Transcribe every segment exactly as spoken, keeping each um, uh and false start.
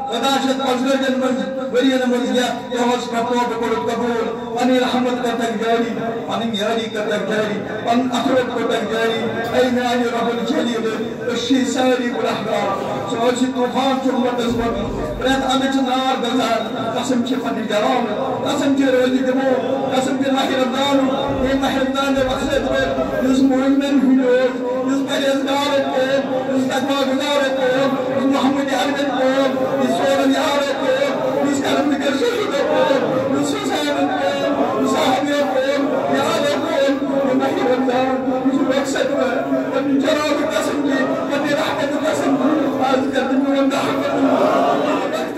وداشت پزر جنمز ورین مزیا use کپوٹ کڑت قبول پنی رحمت کرتک جاری پنی یاری کرتک جاری پن اخرت کرتک جاری اے میانی رب الجلیل اشی ساری گناہگار سوچی طوفان چمت از وقت رت امچ نار گزار قسم چھ پنی جرام قسم چھ روزی دمو قسم چھ ماہ رمضان یہ ماہ رمضان وقت میں اس مومن ہوئے اس پرہیزگار کو اس تقوی گزار کو اس محمد عربن کو اس سورن یار کو اس کرم کرشی کو اس حسین کو اس صحابی کو یاد کو یہ ماہ رمضان اس مقصد میں اپنی جرام قسم کی اپنی رحمت قسم کی آج کرتے ہیں اللہ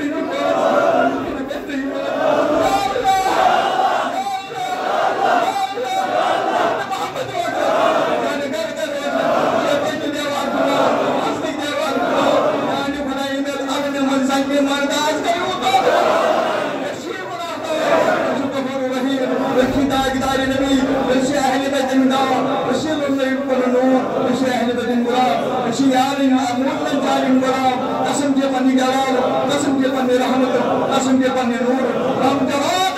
قسم کے پنی جلال قسم کے پنی رحمت قسم کے پنی نور رب جواب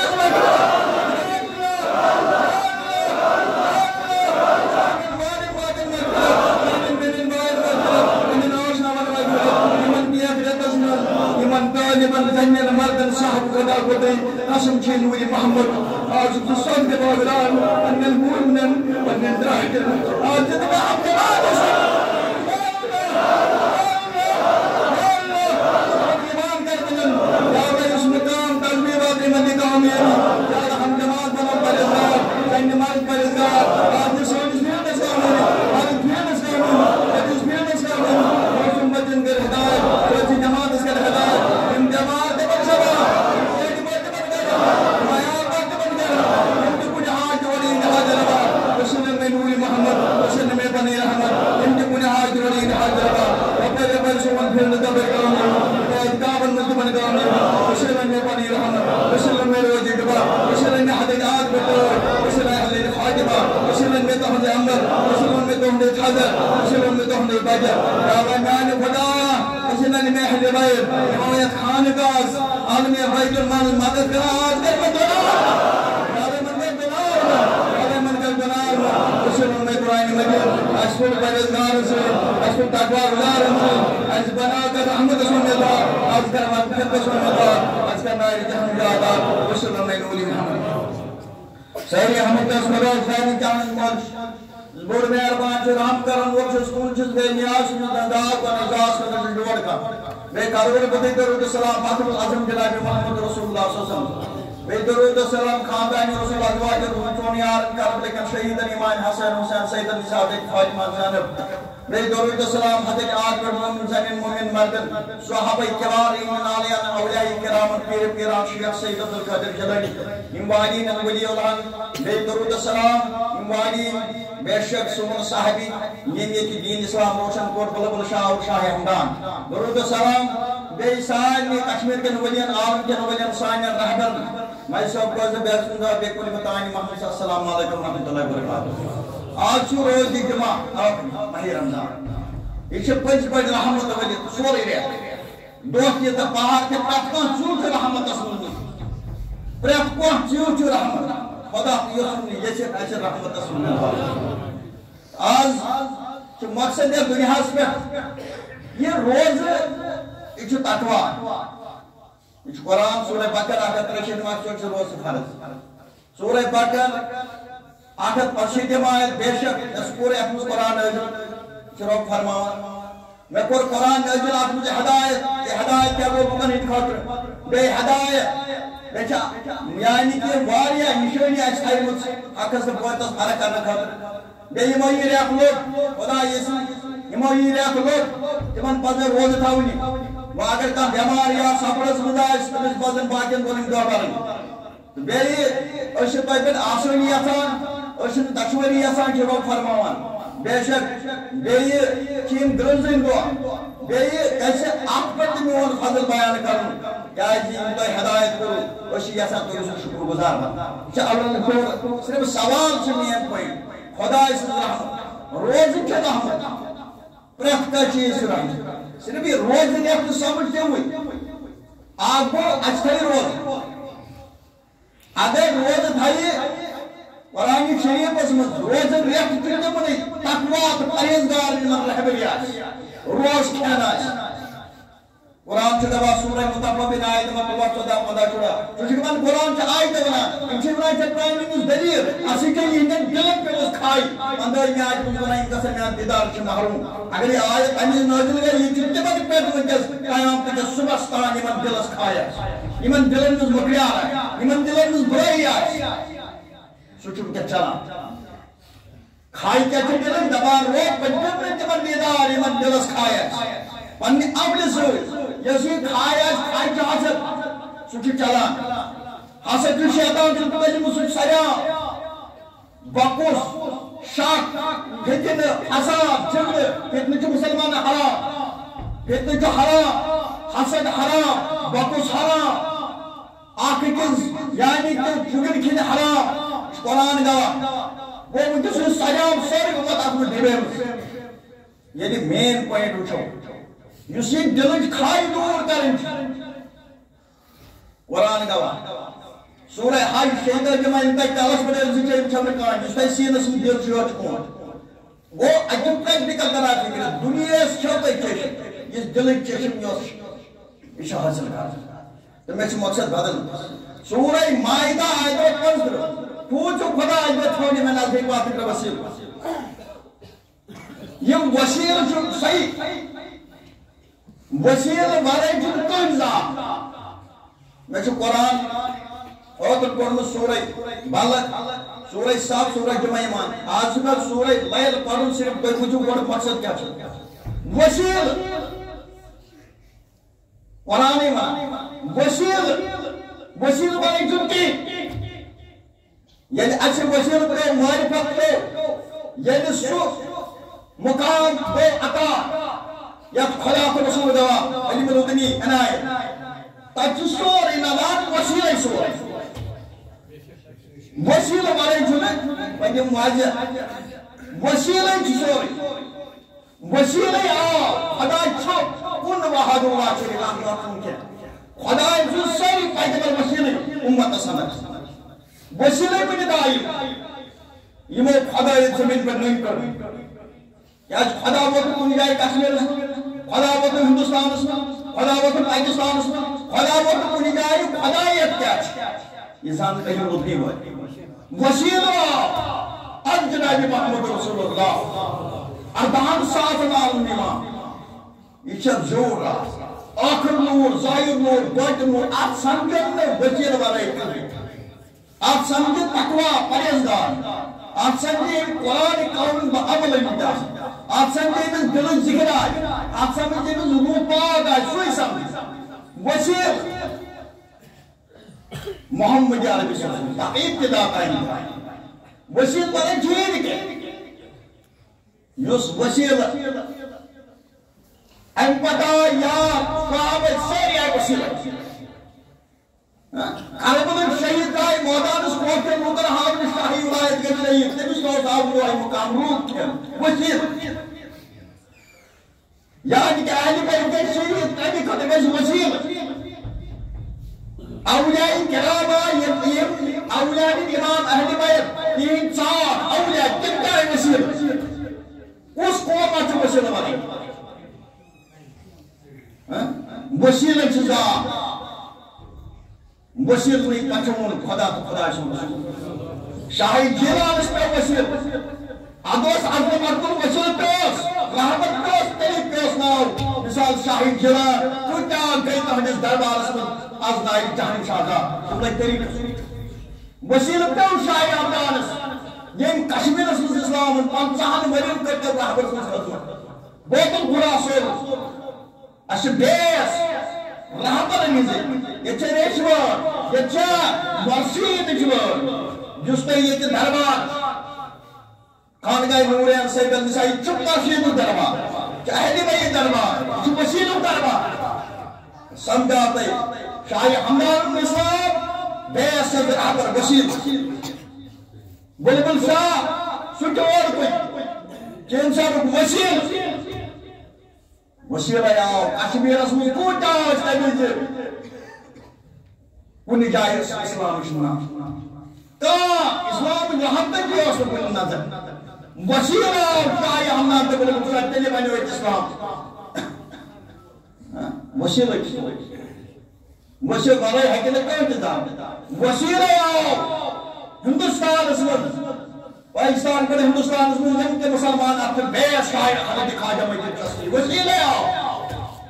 قسم کے نور محمد آج تصد باغران ان المؤمن وان الدرحت آج تبع عبد سہری حمد اسمرو سہری چانن مرش بڑھ میں اربان چھو رام کرن وقت سکون چھز بے نیاز چھو دندار کا نزاز کا نزل ڈوڑ کا بے کارور بدی درود السلام فاطم العظم جناب محمد رسول اللہ صلی اللہ علیہ وسلم بے درود السلام خاندانی رسول اللہ ازواج چونیار کرب لیکن شہید ایمان حسین حسین سید علی صادق فاطمہ زینب بے درود السلام حضرت آج پر مومن زمین مومن مردن صحابہ کرام ایمان علیان اولیاء کرام پیر پیران شیخ سید عبدالقادر جلانی اموالین ولی اللہ بے درود السلام اموالین بے شک سمون صاحبی نیمیتی دین اسلام روشن کوٹ بلبل شاہ اور شاہ حمدان درود السلام بے سانی کشمیر کے نولین عالم کے نولین سانی رہبر میں سب کو عزب بیرسنگا بے کلی متعانی محمد صلی السلام علیکم ورحمۃ اللہ وبرکاتہ آج چھو روز دی جمعہ ماہ رمضان یہ چھو پنج پنج رحمت ولی سوری رہے دوست یہ تا پہاڑ کے پرات کون چیو چھو رحمت اسمانی پرات کون چیو چھو رحمت خدا یہ سننی جیسے ایسے رحمت اسمانی آج چھو مقصد ہے دنیا میں یہ روز یہ چھو تقوی یہ چھو قرآن سورہ بقر آگت رشید مقصد چھو روز فرض سورہ بقر آگت پرشید مائل بے شک اس پورے اپنس قرآن نازل شروع فرماؤں میں پور قرآن نازل آپ مجھے ہدایت یہ ہدایت کیا وہ مکن اتخاطر بے ہدایت بیچا یعنی کہ واریا نشونی اس خیر مجھ حقص بویتس فرق کرنا خاطر بے اموئی ریاق لوگ خدا یسی اموئی ریاق لوگ جمن پذر روز تھاونی وہ اگر کان بیمار یا سپرس مزاج تمس پذن باقین کو نمدہ کریں بے اشت پہ آسونی یسان اشت دشوری یسان شروع فرماوان بے شک بے چیم گرنزن دعا بے کیسے آپ پر تمیون فضل بیان کروں کیا جی انتو ہدایت کرو اشی یسان تو رسول شکر گزار با اللہ صرف سوال چمین کوئی خدا اس رحمت روز کے رحمت پرت کا چیز رحمت صرف یہ روز نے اپنے سمجھتے ہوئی آپ کو اچھائی روز اگر روز تھائی قرآن شریف میں روز ریت کرنے بنی تقوی تو پرہیزگار من رہبریات روز کھانا قرآن سے دبا سورہ متفبین آیت میں تو وقت دا پدا چھوڑا چونکہ من قرآن سے آیت بنا انچہ بنا چھے پرائم نیوز دلیل اسی کے یہ دلن پہ اس کھائی اندر یہ آیت مجھ بنا انکا سے میان دیدار چھے محروم اگر یہ آیت امیز نازل گئی یہ چھتے بات پیٹ ونکس قیام تک صبح ستان ایمن دل اس کھایا ایمن دلن نیوز مکڑی آ رہا ہے ایمن دلن نیوز برائی آئی سوچو کیا چلا کھائی کیا چھے دلن دبار روک بجبت میں تمن دیدار ایمن دل اس کھایا پنی عمل سے یسی کھایا کھائی چاہت سوچی چلا حسد کی شیطان کی پتہ مسلم سریا بقوس شاک فتن حساب جھگڑ فتن کی مسلمان حرام فتن کی حرام حسد حرام بقوس حرام آخر کس یعنی کہ جھگڑ کی حرام قرآن گوا وہ مجھے سن سریا سوری امت اپنے ڈھیبے یعنی مین پوائنٹ اٹھو یسی دلچ کھائی دور کریں قرآن گواہ سورہ حج شہدہ جمع انتائی تالس بڑے زچے چھوڑ کان جس تائی سینس میں دل چھوڑ کون وہ اجب پریکٹیکل طرح فکر دنیا اس چھوٹے چشم اس دلچ چشم یوس اشا حاصل کر تو میں سے مقصد بدل سورہ مائدہ آیت پنزر پوچھو خدا آیت چھوڑی میں نازدے بات فکر وسیل یہ وسیل جو صحیح وسیل بارے جن کنزا میں چھو قرآن اوتر قرآن سورہ بالک سورہ صاحب سورہ جمع ایمان آج میں سورہ لیل پڑھوں صرف کوئی مجھو بڑا مقصد کیا چھو وسیل قرآن ایمان وسیل وسیل بارے جن کی یعنی اچھے وسیل بارے معرفت کو یعنی سو مقام بے عطا یا خلاف رسول دوا علی ملوکنی انائے تاچ سور انوات وسیلہ سور وسیلہ بارے جنہ بھائی مواجہ وسیلہ سور وسیلہ آو خدا چھپ ان وحد اللہ چلی اللہ اللہ کے خدا جو ساری پیدبر وسیلہ امت سمجھ وسیلہ بنی دائی یہ میں خدا زمین پر نہیں کر یا خدا وقت ان جائے کشمیر خدا وقت ہندوستان خدا وقت پاکستان خدا وقت ان جائے خدایت کیا یہ سان کہیں رکھنی ہوئی وسیلہ از جناب محمد رسول اللہ اردان ساتھ نال نیمان یہ چھت زور رہا آخر نور ظاہر نور گوٹ نور آپ سمجھت میں وسیلہ بارے کریں آپ سمجھت تقوی پرہیزگار آپ سمجھے قرآن قانون با عمل انتاز آپ سمجھے میں دلن ذکر آج آپ سمجھے میں روح پاک آج سوئی سمجھے وسیل محمد عربی صلی اللہ علیہ وسلم ابتدا قائم وسیل بارے جھیل کے یس وسیل ام پتا یا صحابت ساری آئی وسیل کربل شہید آئی مودان اس کوٹ کے مدر حاضر شاہی ولایت کے شہید تیمیس کو صاحب آئی مقام روح کیا وسیل یعنی کہ اہلی پر کے شہید تیمی خطب اس وسیل اولیاء کرام آئی اولیاء امام اہلی بیت تین چار اولیاء کن کا ہے وسیل اس قوم آچو وسیل ہماری وسیل چیزا وسیل نہیں پچھون خدا تو خدا شاہ شاہی جیلان اس پر وسیل ادوس عظم مردم وسیل پیس رحمت پیس تیری پیس ناو مثال شاہی جیلان کتا گئی تحجیز دربار اس میں از نائی جہنی شاہدہ تم نے تیری وسیل پیس شاہی عبدالس یم کشمیر اس اسلام پانچہن مریم کرتے رحمت پیس بہتن برا سول اش بیس رحمت نیزے یہ چھے ریشور یہ چھے مرسید جور جس نے یہ دربار خانگاہ نوریان سید النسائی چپ مرسید دربار چاہے دی بھئی دربار چپ مسید دربار سمجھاتے شاہی حمدان الاسلام بیس سے رحمت وسیل بلبل شاہ سجور کوئی کہ انسان وسیل وسیلہ یاو کشمیر اسمی کوٹا اس تبیز کن جائے اسلام کا اسلام وہاں تک یہ اس کو نظر وسیلہ شاہ ہم نہ تو بولے تیلے بنے اسلام وسیلہ وسیلہ برائے ہے کہ نہیں انتظام وسیلہ آؤ ہندوستان اس میں پاکستان پر ہندوستان اس میں جن کے مسلمان آپ سے بے شاید حضرت خواجہ معین چشتی وسیلہ آؤ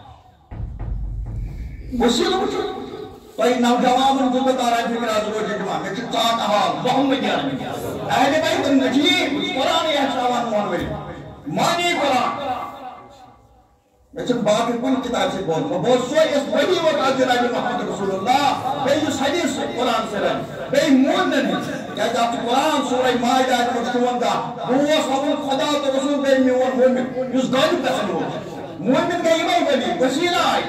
وسیلہ وسیلہ بھائی نوجوان جو بتا رہا ہے فکر آزور جمعہ میں چھتا کہا محمد یعنی اہلِ بیت النجیب قرآن احساوان مونوی مانی قرآن میں چھت باقی کن کتاب سے بول میں بہت سوئی اس بڑی وقت جناب محمد رسول اللہ بے اس حدیث قرآن سے رہے بے موندن ہے کیا جاتی قرآن سورہ مائدہ ہے مجھتون کا وہ صبر خدا تو رسول بے میون مومن اس دائم پسند ہو مومن کا ایمان بلی وسیلہ آئی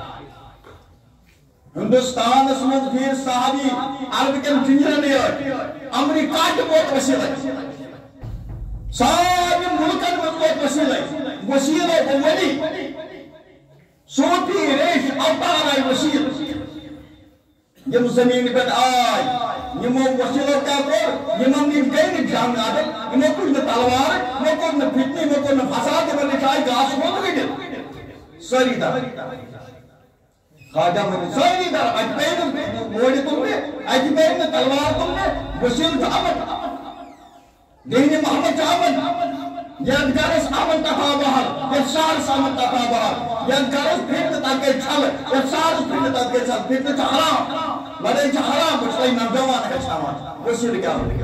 ہندوستان اس میں پھر صحابی عرب کے جنجرنے آئی امریکہ کے بہت وسیلہ سارے ملکن میں بہت وسیلہ وسیلہ ولی صوفی ریش ابتار آئی وسیلہ یم زمین پر آئی یمو وسیلہ کیا کر یمو نیب گئی جان آدھر یمو کچھ نہ تلوار یمو کچھ نہ فتنی یمو کچھ نہ فساد یمو نشائی گاس ہو گئی ساری در خواجہ معین ساری در اج پہنے موڑی تم نے اج پہنے تلوار تم نے وسیل جامد دین محمد جامد یادگارس آمن تفا بحر یادشارس آمن تفا بحر یادگارس پھرت تاکے چھل یادشارس پھرت تاکے چھل پھرت چھا حرام لڑے چھا حرام بچھتا ہی نوجوان ہے چھاوان وسیل کیا ہو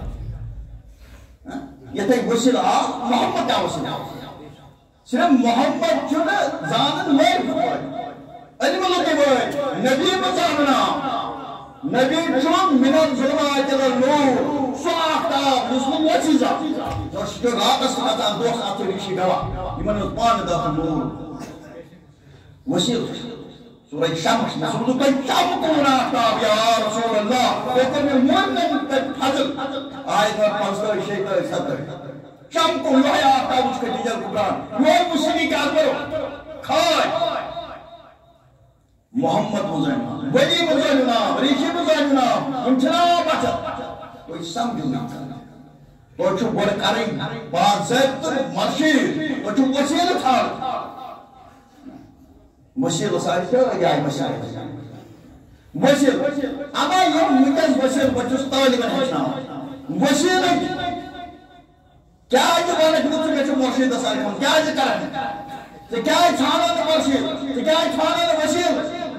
یہ تھا وسیل آ محمد کیا وسیل صرف محمد چھو زانن میر فتوئی علم اللہ کی بھائی نبی بزاننا نبی چھو من الظلمات الى النور سو آفتاب رسول وچیزا جو رات اس کا دوست آتے ریشی گوا ایمان اتمان دا نور وسیل سورہ شمس نسول کوئی چمکون آفتاب یا رسول اللہ لیکن میں مومن حضر آیت اور پانسٹر شیطر ستر چمکون یہ آفتاب اس کا دیجر قرآن یہ مسلی کا کرو کھائے محمد مزینہ ولی مزینہ ریشی مزینہ انچنا بچت کوئی سمجھو نہیں کرنا تو چھو بڑھ کریں باضبط مرشید تو چھو وسیل تھا وسیل ساری کیا لگی آئی وسیل وسیل اما یہ مجھز وسیل بچوس طالبان ہچنا وسیل کیا یہ بانا کنو سے چھو مرشید ساری کھون کیا یہ کریں کیا چھانا دا مرشید کیا چھانا دا وسیل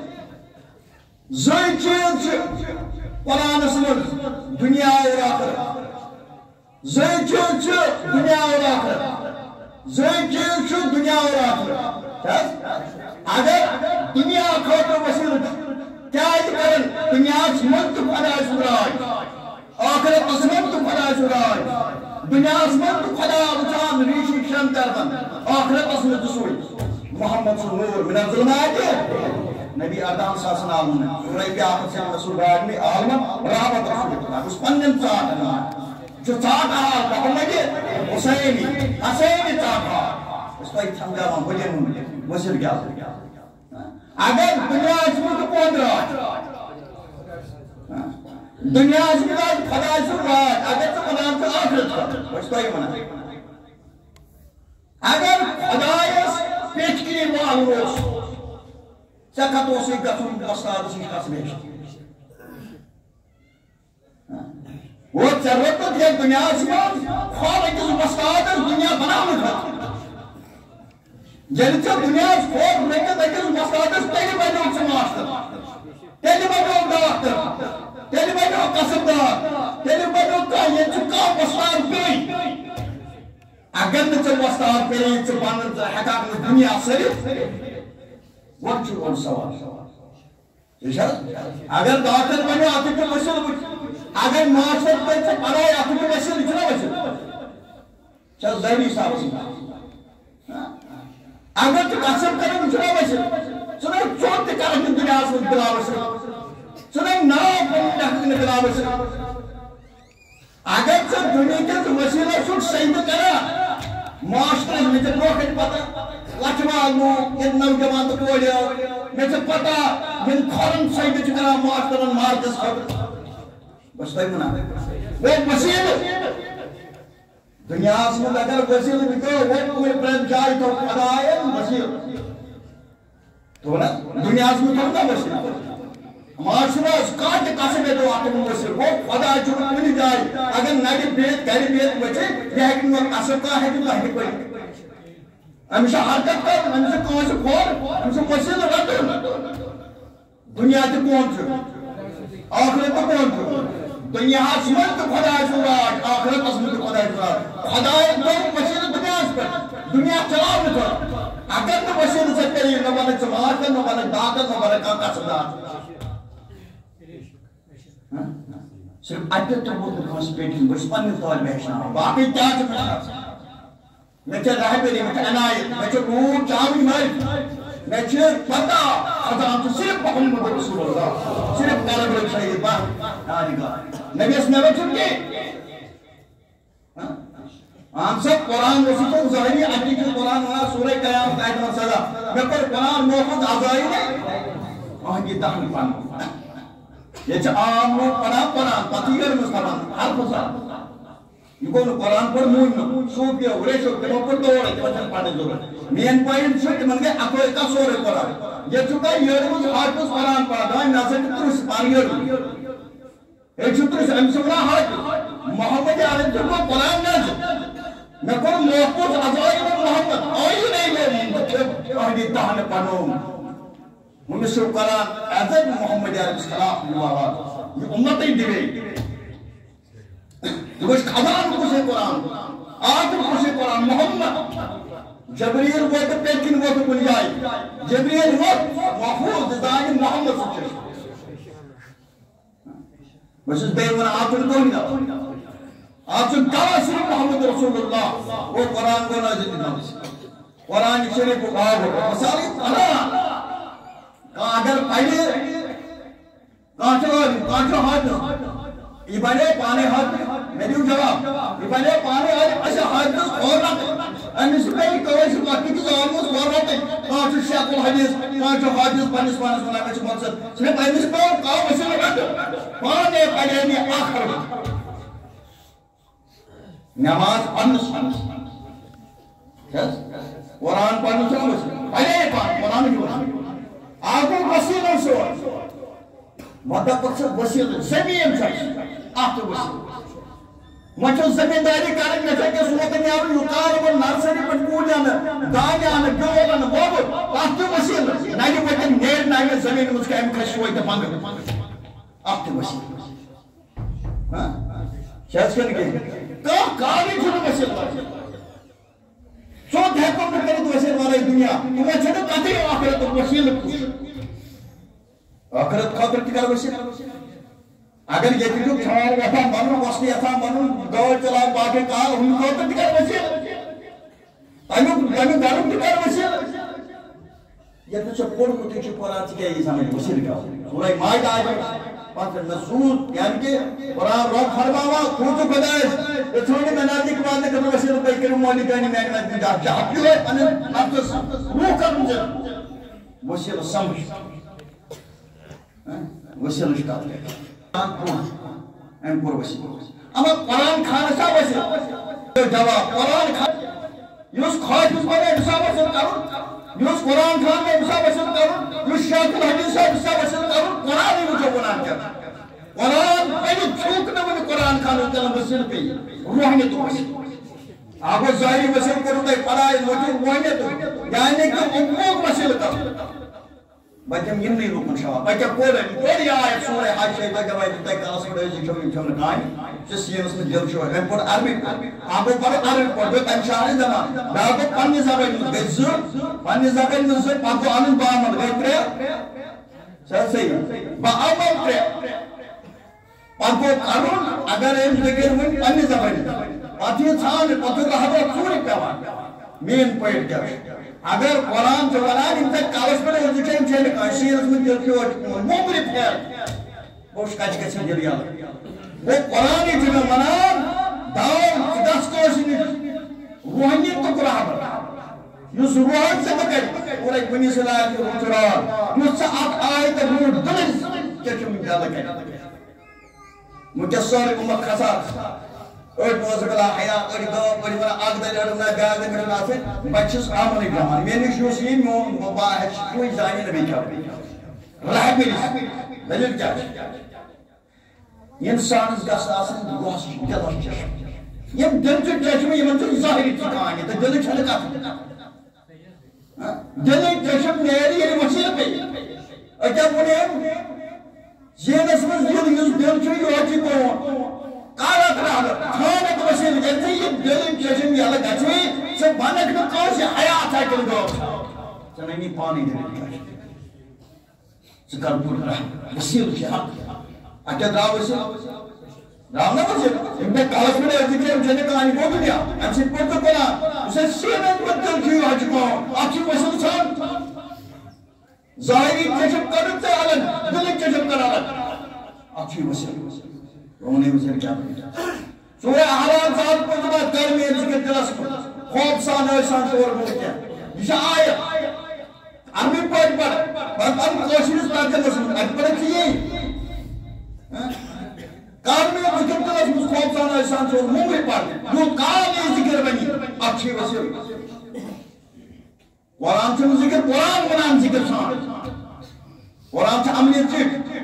زن چیز قرآن اسمت دنیا اور آخر زن چیز دنیا اور آخر زن چیز دنیا اور آخر اگر دنیا خاطر وسیل کیا کرن دنیا اسمت خدا شرائی آخرت اسمت خدا شرائی دنیا اسمت خدا وچان ریشی شم تردن آخرت اسمت سوئی محمد صلی اللہ من الظلمات نبی آدم ساسن عالم نے سورہ پہ آخر سے رسول باید میں عالم رابط رسول اللہ اس پنجن چاہت ہے جو چاہت ہے محمد حسینی حسینی چاہت ہے اس کا ایک سمجھا ہوں بجے مجھے وزیر کیا اگر دنیا اسمت پود رہا دنیا اسمت خدا اسمت رہا اگر تو خدا سے آخرت کا اس کا ہی منع اگر خدا اس پیچ کی معلوم روز چکت اسی گتون استاد سی قسمیش وہ ضرورت ہے دنیا سے خالق اس استاد دنیا بنانے کا جلچہ دنیا خود لیکن لیکن استاد تیری بجو سے ماسٹر تیری بجو ڈاکٹر تیری بجو قصبدار تیری بجو کا یہ چکا استاد پی اگر نہ چل استاد پی چ بنن حقاق دنیا صرف وقت چھو ان سوال اگر ڈاکٹر بنو آپ کے وسیل اگر معاشرت پر سے پڑھائے آپ کے وسیل چھنا وسیل چل ذہنی صاحب سی اگر تو قسم کریں چھنا وسیل چھنا چوٹ کریں دنیا سے بلا وسیل چھنا نام پر ڈاکٹر بلا وسیل اگر تو دنیا کے وسیلہ چھوٹ صحیح کرا معاشرت میں روکت پتہ لچوالو یہ نوجوان تو کوڑیو میں سے پتا یم کھورن سایڈ چھ کران معاشرن مارکس خاطر بس تۄہہِ وَنان وہ وسیلہٕ دُنیاہس منٛز اگر وسیلہٕ نِکو وہ کوئی پرٛٮ۪تھ جایہِ تھوٚو خۄدایَن وسیلہٕ تو نا دُنیاہس منٛز تھوٚو نا وسیلہٕ معاشرس کانٛہہ تہِ قصب ییٚتہِ واتُن وسیلہٕ گوٚو خۄدا چھُنہٕ کُنہِ جایہِ اگر نرِ بِہِتھ گرِ بِہِتھ ؤتھِتھ یہِ ہیٚکہِ نہٕ قصب کانٛہہ ہیٚکہِ نہٕ ہیٚکہِ پٔرِتھ أمِس چھِ حرکت کرُن أمِس چھِ کٲنٛسہِ کھور أمِس چھُ وسیلہٕ رٹُن دُنیا تہِ کون چھُ آخرت تہِ کون چھُ دُنیاہس منٛز تہِ خۄداے سُنٛد راج آخرتس منٛز تہِ خۄداے سُنٛد راج خۄدایَن کوٚر وسیلہٕ دُنیاہس پٮ۪ٹھ دُنیا چلاونہٕ خٲطرٕ اگر نہٕ وسیلہٕ ژےٚ کٔری نہ وَنکھ ژٕ ماچھر نہ وَنکھ ڈاکٹر نہ وَنکھ کانٛہہ قصب دار صرف اَتہِ تہِ ووت نہٕ کٲنٛسہِ پیٹہِ بہٕ چھُس پنٛنہِ طالبہِ ہیٚچھناوان باقٕے کیٛاہ چھُ مےٚ مےٚ چھِ رہبری مےٚ چھِ عنایت مےٚ چھِ روٗد چاوٕنۍ مٔلۍ مےٚ چھِ پتہ خزان چھُ صرف محمد رسول اللہ صرف کلبٕرٕکۍ شہیٖد بس یادگار نبیَس نٮ۪بر چھُنہٕ کینٛہہ اہن سا قرآن اوس یہِ ظٲہری اَتہِ چھُ قرآن وَنان سورہ قیامت آیت نمبر سداہ مےٚ کوٚر قرآن محفوظ عزٲیِلے أہنٛدِ دہن پنُن یہ چھِ عام لوگ پڑھان قرآن پتہٕ یٔرمٕژ پران حرفہٕ سان یہ گوٚو نہٕ قرآن پوٚر موٗنۍ صوٗفیو ریشو تِمو پوٚر دورے تِمن چھنہٕ پرنٕچ ضروٗرت میٛٲنۍ پویِنٹ چھُ تِمن گٔے اکوے کتھ سورُے قرآن ییٚتہِ چھُو تۄہہِ یٔرمٕژ حافظ قرآن پران دپان مےٚ ہسا چھُ تٕرٛہ پانہٕ یٔرمٕژ ییٚتہِ چھُ تٕرٛہ أمِس چھِ ونان حافظ محمد عربی چھُ گوٚو قرآن نازِل مےٚ کوٚر محفوظ عزایِل محمد آیِنے مےٚ أہنٛدِ دہنہٕ پنوم أمِس چھُ کران عزت محمد عربِس خلاف مُبارات یہِ اُمتٕے دِوے دوش خزان کُسے قرآن آدم کُسے قرآن محمد جبریل ووت پیکن ووت کُنہِ جایہِ جبریل ووت محفوظ دانہِ محمد صلی اللہ بہٕ چھُس بیٚیہِ وَنان اَتھ چھُنہٕ کٕہٕنۍ دوا اَتھ چھُ دوا صرف محمد رسول اللہ وہ قرآن گوٚو نازِل دِنہٕ قرآن شریٖفُک آب مثال یہِ پران کانٛہہ اگر پرِ کانٛہہ چھُ عٲلِم کانٛہہ چھُ حٲفِظ یہ بنے پانے حد میں دیو جواب یہ بنے پانے حد اسے حادث اور رکھتے امیس پہلی کوئی سے وقتی کی آلموز اور رکھتے کانچو شیخ الحدیث کانچو حادث پانیس پانیس منا میں مقصد صرف امیس پہلی کاؤ وسیل رکھتے پانے پہلے آخر میں نماز پانس پانس قرآن پانس پانس پہلے پانس قرآن کی وسیل آگو وسیل سے مدد پر وسیل زمین چاہیے آپ تو وسیل مجھے زمینداری کریں میں چاہیے سوٹن یارو یوکار پر نرسری پر پولیانا دانیانا گولانا بابو آپ تو وسیل نائنی وقتن نیر نائنی زمین مجھ کا امکش ہوئی دفانگ آپ تو وسیل شاید کرنے کے کام کاری چھوڑا وسیل سو دھیکم میں کریں وسیل والا دنیا تمہیں چھوڑا کتے آخرت وسیل آخرت خاطر تکر وسیل اگر یہ تیجو چھوڑ یتھا بنو وستی یتھا بنو گوڑ چلا باقی کار ہم خاطر تکر وسیل تیمو تیمو گارم تکر وسیل یہ تو چھو پوڑ کو تیجو قرآن تکر یہ سامنے وسیل کا سورہ مائد آئے پانچ نسود یعنی کہ قرآن روح فرماوا کھوچو خدایش یہ چھوڑی میں نازی کے بعد نکر وسیل پہ کروں مولی کہنی میں میں جاہت جاہت کیوں ہے انہیں نفس روح کر مجھے وسیل سمجھ وسیل اشکال ہے قرآن پر وسیل اما قرآن کھانا سا وسیل جواب قرآن کھانا یوس خواہش بنے بسا وسیل کرو یوس قرآن کھانا بسا وسیل کرو یوس شاکل حدیث بسا وسیل کرو قرآن ہی مجھے قرآن کیا قرآن پہلے چھوکنے میں قرآن کھانا چلا وسیل پہ روح نے تو وسیل آپ کو ظاہری وسیل کرو تو پڑھائے روح نے تو یعنی کہ حقوق وسیل کرو بچم یم نہیں روکن شوا بچہ پورے پوری آیت سورہ حج سے بچہ بائی دیتا ہے کاس کڑے جی چھوڑی چھوڑی کھائیں جس یہ اس میں جلد شوا ہے پور عربی آپ کو پڑھ عربی پڑھ دو تن شاہر زمان باقو پنی زبان میں بیزر پنی زبان میں سے پاکو آنن با عمل گئے ترے سر صحیح با عمل ترے پاکو قانون اگر ایم دگر میں پنی زبان پاتی چھان پاتی رہا چوری پیوان مین پوائنٹ کیا ہے اگر قرآن جو ونان ان تک کالس پر ہوتی چھے چھے لکھا شیر اس میں دل کی ہوتی مومری پھیر وہ شکاچ کسی جلی آلہ وہ قرآنی جو ونان داؤں دس کوشنی روحنی تو قرآن یس روحن سے بکر اور ایک بنی صلاح کی روچران یس سے آپ آئے تک روح دلس چشم جالا کر مجسر امت خسار اور موزقلا حیاء اور دو اور مرا آگ در ارمنا بیاگ در مرنا سے بچس آمن اگرام میں نے شوسی مون مباحث کوئی زانی نبی کر رہ میری دلیل کیا انسان گس آسن گوس دلن چشم یم دل چ چشم یم چ ظاہری ٹھکان ہے دل چھل کا دل چشم نیری یہ وسیلہ پہ اکیا بنے زینس من دل یس دل چ یوچ کو کارا کرا تھانت وسیلہ جتے یہ دل چشم یہ الگ اچھی سے بنک نہ کون سے حیات ہے کل دو چننی پانی دے سکر پور وسیلہ کی حق اکیا دراو وسیلہ راونا وسیلہ میں کالس میں ذکر ہے جنے کہانی کو بھی دیا ہم سے پڑھ تو پڑھا اسے سینت بدل کیوں حج کو آخی وسیلہ چھان ظاہری چشم کرتے علن دل چشم کر علن آخی وسیلہ رونے وسیلہ کیا بڑھتا سورہ احرام صاحب کو زبا کرمی ذکر دلس کو خوب سان ایسان شور بولتے ہیں جسا آیا عربی پڑھ پڑھ بس ہم کوشش کرتے ہیں اکبر چیئے کارمی ذکر دلس کو خوب سان ایسان شور مومن پڑھ جو کارمی ذکر بنی اچھی وسیلہ قرآن سے ذکر قرآن قرآن ذکر سان قرآن سے عملی ذکر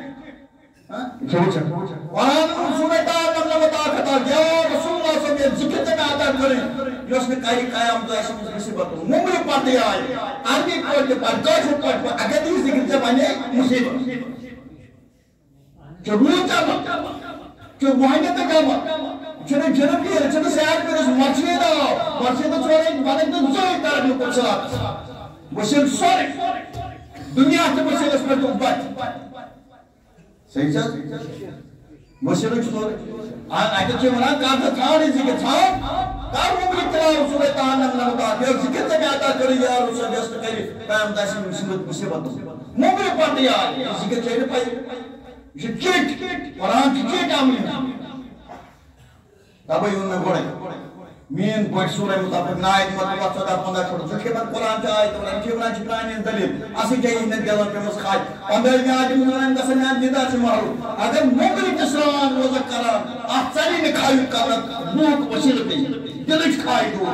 قرآن سورہ دار نمنا بتا کھتا یا رسول اللہ صلی اللہ علیہ وسلم ذکر سے آتا کریں جو اس نے کہی قیام تو ایسا مصیبت ہو مملی پڑھتے آئے عربی پڑھتے پڑھ کاشو پڑھ پڑھ اگر دیس ذکر سے بنے مصیبت جو روح چاہتا جو محنت کاما چھنے جنب کی ہے چھنے سیاد پر اس مرچی دا مرچی دا چھوڑے بانک دا زوئی طرف میں کچھ ساتھ مسئل سورے دنیا کے مسئل اس پر تو بات صحیح چاہتا مسئل چھوڑے آئیتا چھے منا کارتا تھاڑی ذکر تھاڑ کار مملی تلا رسول تاہن نمنا بتا کہ ذکر سے بیاتا کری یا رسول جست کری قیام دائسی مصیبت مصیبت مملی پڑھتے آئے ذکر چھے پائی یہ چیٹ قرآن کی چیٹ عملی تابعی ان میں گوڑے مین پوٹ سورہ مطابق نائد مطلب صدا پندہ چھوڑا جو کہ من قرآن چاہے تو انہی قرآن چکرائنی دلیل اسی چاہیے انہیں دلوں پہ مسخائی پندہ میں آج مطلب کا سمیان دیدہ سے محرو اگر مغرب تسران روزہ کران احسانی میں کھائی کرن موک وسیل پہ دلچ کھائی دو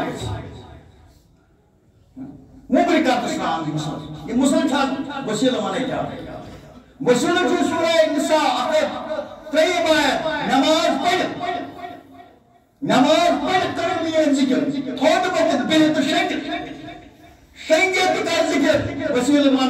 مغرب کا تسران دی مسلم یہ مسلم چھاک وسیل مانے کیا وسیل جو سورہ نساء اگر طیب ہے نماز پڑھ نماز پڑھ کر لیے ذکر تھوڑ وقت بہت تو شکر شنگیت کا ذکر وسیل مان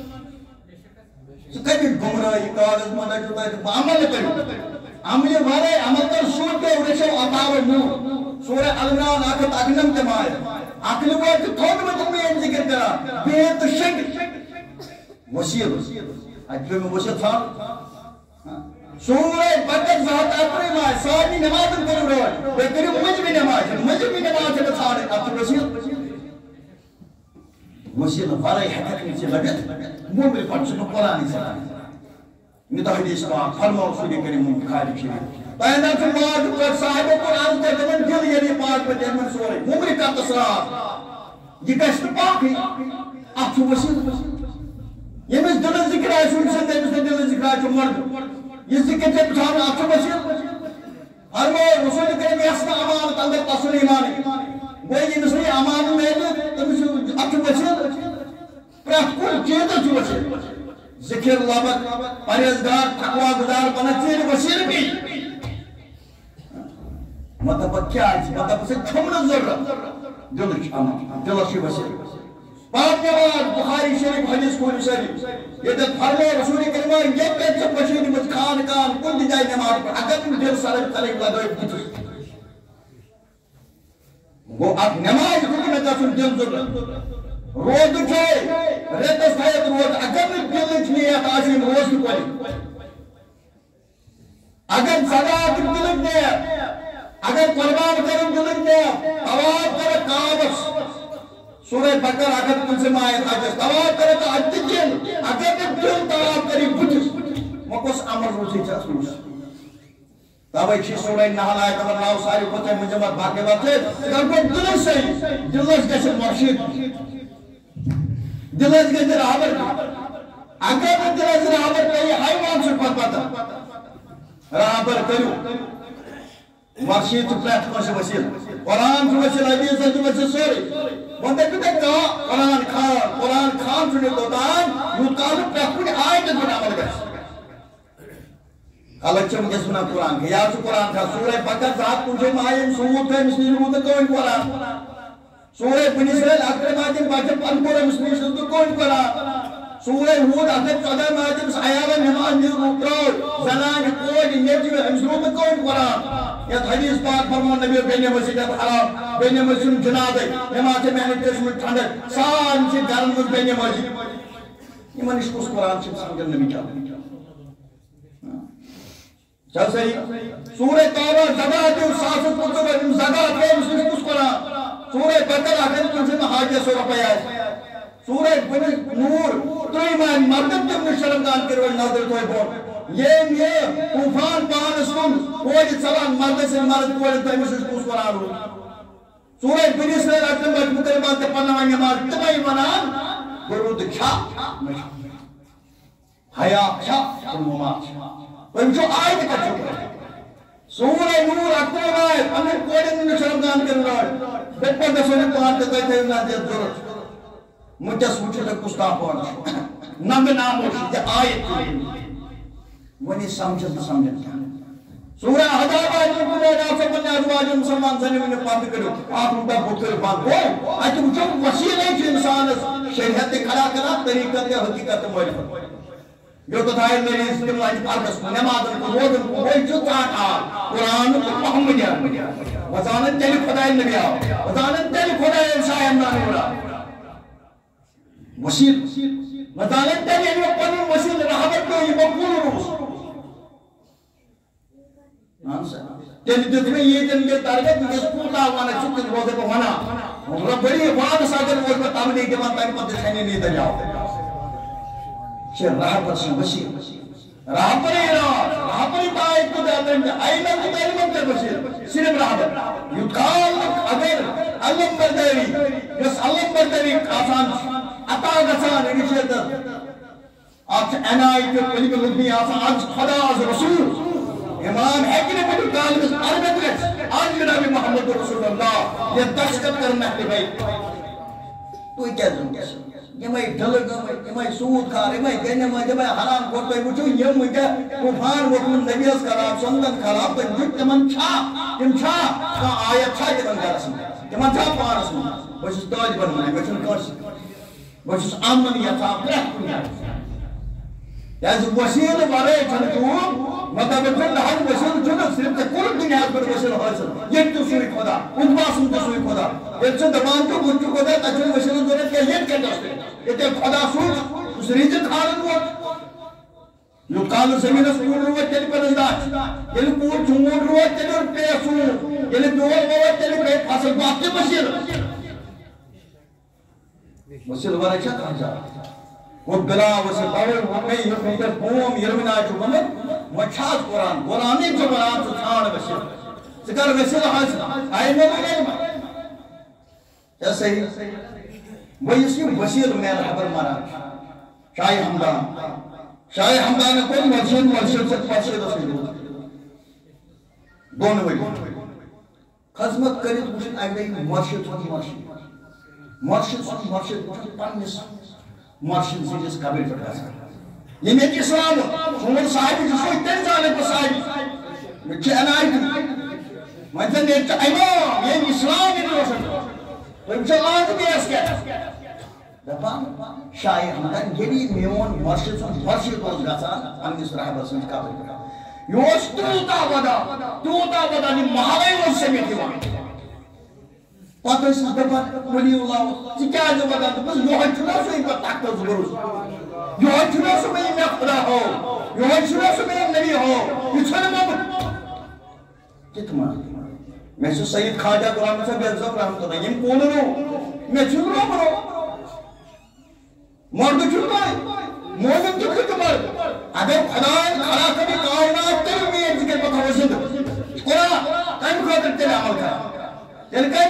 سکتی گمراہی کاغذ مانا جو ہے عمل کرو عمل وارے عمل کر سور کے ورشو عطاو نور سورہ الران آکت اگنم تمائے اکل وقت تھوڑ وقت میں ذکر کرا بہت تو شکر وسیل اکل میں وسیل تھا سورہ بکر ذات اپنی ماں ساری نماز کرو رہا ہے کرو مجھ بھی نماز مجھ بھی نماز ہے سارے اب تو وسیل وسیل فرائی حقیقت میں سے لگت مومن پڑھ سکو قرآن سے نداہد اسماء فرما رسول کریم خالق شریف پیدا سے ماد پر صاحب قرآن کے دمن دل یعنی پاک پر جہمن سورے مومن کا تصرار یہ کشت پاک ہے اب تو وسیل یہ میں دل ذکر ہے سن سکتے ہیں دل ذکر ہے مرد یہ ذکر سے بچھانا آپ کو بسیل ہر وہ رسول کریم یسنا امانت اندر تصل ایمانی وہ یہ مثلی امان میں لے آپ کو بسیل پرات کل چیزہ جو بسیل ذکر لابد پریزگار تقوی گزار بنا چیز بسیل بھی مطلب کیا ہے مطلب سے چھمنا ضرورت دلش امان دلشی بسیل بعد کے بعد بخاری شریف حدیث کو شریف یہ دل فرمے رسول کریم یہ کہتے بشیر مجھ خان کان کل دی جائے نماز پر اگر تم دل سارے طریق لگوئے بچس وہ اب نماز کلی میں دفن دل ضرورت روز اٹھے ریتس حیات روز اگر دل اچھنی ہے تعظیم روز کی کوئی اگر صداق دل اچھنے اگر قربان کرم دل اچھنے تواب کر کابس سورہ بکر اگر تم سے مائے تاجس تواب کرے تو اتجن اگر تم دل تواب کری بچس وہ کس عمر روزی چاہت روز توے چھ سورہ نحل آیت نمبر نو ساری کھوتہ مجمد باقی وقت اگر کوئی دل صحیح دلس گژھِ مرشد دلس گژھِ رہبر اگر دلس رہبر کری حیوان سے پتہ پتہ رہبر کرو مرشد چھ پرٛٮ۪تھ کٲنٛسہِ وسیل قرآن چھُ وسیل حدیث چھُ وسیل سورُے وۄنۍ دٔپِو تُہۍ کانٛہہ قرآن خان قرآن خان چھُ نہٕ توٚتام یوٗت کال نہٕ پرٛٮ۪تھ کُنہِ آیتس پٮ۪ٹھ عمل گژھِ خلق چھِ وٕنکٮ۪س وَنان قرآن یا چھُ قرآن خان سورہ بقرہ زٕ ہتھ کُنجٲہِم آیہِ سوٗد تھٲے أمِس نِش روٗد نہٕ کٕہٕنۍ قرآن سورہ بنی اسرائیل اکترٕہ آیتن بچن پن کوٚر أمِس نِش روٗد نہٕ کٕہٕنۍ قرآن سورہ ہوٗد اکھ ہتھ ژۄدہ آیتن أمِس عیالن نماز نِش ترٛٲو زنانہِ کورِ نیٚچوِ أمِس روٗد نہٕ کٕہٕنۍ قرآن یتھ حدیث پاک فرمان نبی بیٚنہِ ؤسِتھ یتھ حرام بیٚنہِ منٛز چھُنہٕ جنازے نماز چھِ محنت ٲسمٕژ ٹھنڈٕ سارنٕے چھِ گرن منٛز بیٚنہِ مسجد یِمن نِش کُس قرآن چھِ سمجھن نہٕ وٕنکٮ۪ن چل صحیح سورہ توبہ زکات دیو ساس پنژہ یِم زکات گٔے أمِس نِش کُس قرآن سورہ بقرہ اکھ ہتھ پنژہ حاجہ سو رۄپیہِ آسہِ سورہ نور ترٛیٚیِم مردن تِم نہٕ شرمگان کٔرِو نظر تۄہہِ بۄن ییٚمۍ یہِ طوٗفان پانس کُن کورِ ژلان مردس سٕنٛدۍ مرد کورِ تٔمِس نِش کُس قرآن روٗد سورہ بنی اسرائیل اکھ نمبر مُقدمات تہٕ پنٛناوان نماز تِمے ونان درود چھا حیا چھا تہٕ مُمات چھا تٔمۍ چھُ آیتہِ کتھ چھُ سورہ نور اکترٕہ آیت پنٕنۍ کورٮ۪ن نہٕ شرمگان کٔرِو راڈ بیٚیہِ پتہٕ گژھو نہٕ پانہٕ تہِ تۄہہِ تھٲیِو نہٕ یتھ ضروٗرت مُٹس وٕچھِو تُہۍ کُس تاپان چھُ ننٛگہٕ نامو چھُ یہِ آیت وۄنۍ سمجھس نہٕ سمجھن کیٛاہ سورہ حزاب آیت نمبر مسلمان زنہِ ؤنِو بنٛد کٔرِو اکھ مُدعا بُتھ کٔرِو بنٛد گوٚو اَتہِ وٕچھو وسیٖلے چھُ اِنسانس شریعت تہِ کھڑا کران طریٖقت تہِ حقیٖقت تہِ معرفت یوٚتتھ آیہِ مٔریٖض تِم لَجہِ پردس کُن نٮ۪مازن کُن روزن کُن وۄنۍ چھُ ژاٹان قرآن تہٕ محمدیہ وۄنۍ تیٚلہِ خۄداے نبی آو وۄنۍ تیٚلہِ خۄداے شاہم نانوٗر آو وسیٖل وۄنۍ تیٚلہِ ییٚلہِ مےٚ پنُن وسیٖل رحبت پیوٚو یہِ مقبوٗل روٗز تیٚلہِ دیُت مےٚ ییٚتٮ۪ن یہِ تربیت وٕنکٮ۪س کوٗتاہ وَنان چھُ تیٚلہِ روزے بہٕ وَنان بٔڑی وادٕ ساتہٕ اوس مےٚ تبلیٖغ دِوان تَمہِ پتہٕ ژھٮ۪نہِ نہٕ یہِ دٔریاو چھِ رحبر سٕنٛز وسیٖل رحبرٕے راز رحبرٕے تایہِ تہٕ علمن تہٕ تعلیٖمن تہِ وسیٖل صرف رحبر یوٗت کال نہٕ اگر علم بردٲری یۄس علم بردٲری آسان چھِ عطا گژھان اِنِشیٹر اَتھ چھِ عنایتہِ علمِ لُبنی آسان اَتھ چھِ خۄدا آز رسوٗل امام ہیٚکہِ نہٕ ؤنِتھ طالبس عربت گژھِ آز جناب محمد رسول اللہ یتھ دستخط کرن اہلِ بیت تُہۍ کیٛازِ وٕنکٮ۪س یِمے ڈلہٕ گٔمٕتۍ یِمے سوٗد خار یِمے گٔنہِ منٛز یِمے حرام کھور تُہۍ وٕچھِو یِم وٕنکٮ۪س طوٗفان ووٚتھمُت نبیَس خلاف سنتن خلاف تُہۍ وٕچھِو تِمن چھا تِم چھا کانٛہہ آیت چھا تِمن گرس منٛز تِمن چھا پانس منٛز بہٕ چھُس طٲلبن ونان مےٚ چھُنہٕ کٲنٛسہِ بہٕ چھُس امن یژھان پرٛٮ۪تھ کُنہِ کیٛازِ وسیٖلہٕ ورٲے چھنہٕ کٲم مطلب نہ حظ وسیٖلہٕ چھُنہٕ صرف ژےٚ کوٚرُتھ دُنیاہس پٮ۪ٹھ وسیٖلہٕ حٲصِل ییٚتہِ تہِ سُے خۄدا اُدباسُن تہِ سُے خۄدا ییٚلہِ ژٕ دپان چھُکھ ہُہ چھُ خۄدا تتہِ چھُنہٕ وسیٖلہٕ ضروٗرت کینٛہہ ییٚتہِ کتہِ اوس ییٚتہِ خۄدا سوٗز یُس رِزق کھالن وول یوٚت کال نہٕ زٔمیٖنس کوٗر روٗد تیٚلہِ پیٚنس دچھ ییٚلہِ کوٗر ژوٗنٛٹھ روٗد تیٚلہِ پیٚیس ژوٗنٛٹھ ییٚلہِ بیول ووٚو تیٚلہِ پیٚیہِ فصل بہٕ تہِ وسیٖلہٕ وسیٖلہٕ ورٲے چھا کانٛہہ جاے وہ بلا وسیٖلہٕ پَوَر مےٚ یہِ وٕنکٮ۪س قوم یِروِناے چھُ گوٚمُت وۄنۍ چھا حظ قرآن قرآنٕے چھُ وَنان ژٕ ژھانڈ وسیٖلہٕ ژٕ کر وسیٖلہٕ حٲصِل آیہِ مےٚ وَنیٛا کیٛاہ صحیح وۄنۍ یُس یہِ وسیٖلہٕ مےٚ رحبر مَران چھُ شاہِ ہمدان شاہِ ہمدانہٕ کوٚر مرشد مرشد سۭتۍ مرشدس سۭتۍ روٗد دۄن ؤرۍ خدمت کٔرِتھ وٕچھُن اَکہِ دۄہ مرشد سُنٛد مرشد مرشد سُنٛد مرشد وٕچھُن پنٛنِس مرشد سٕنٛدِس قبرِ پٮ۪ٹھ گژھان ییٚمۍ ییٚتہِ اِسلام سون صاحبہِ چھُ سُے تٔمۍ زانَے بہٕ صاحبہِ مےٚ چھِ عنایتہٕ وۄنۍ زن ییٚتہِ چھُ اِمام ییٚمۍ اِسلام ییٚتہِ روشن تٔمۍ چھِ لازمیَس کیٛاہ دپان شاہِ ہمدان ییٚلہِ میون مرشد سُنٛد مرشد اوس گژھان پنٛنِس رحبر سٕنٛدِس قبرِ پٮ۪ٹھ یہِ اوس تیوٗتاہ ودان تیوٗتاہ ودان یہِ محلٕے اوس سٔمِتھ یِوان پتہٕ ٲسِس دپان ولی اللہ ژٕ کیٛازِ ودان دوٚپُس یِہوٚے چھُنا سُے پتہٕ تختس بروس یِہوٚے چھُنا سُہ مےٚ مےٚ خۄدا ہو یِہوٚے چھُنا سُہ مےٚ نبی ہو یہِ چھُنہٕ مےٚ کِتھ منٛز مےٚ چھُ سید خواجہ غلام صٲب صٲب رحمتہ اللہ یِم کُن رو مےٚ چھُنہٕ روٚم رو مرد چھُ تۄہہِ مومن تہِ کھٔتہِ مرد اگر خۄداین کھڑا کٔرِتھ کائنات تیٚلہِ میٲنۍ ژٕ کیٛازِ بہٕ تھاوو زِندٕ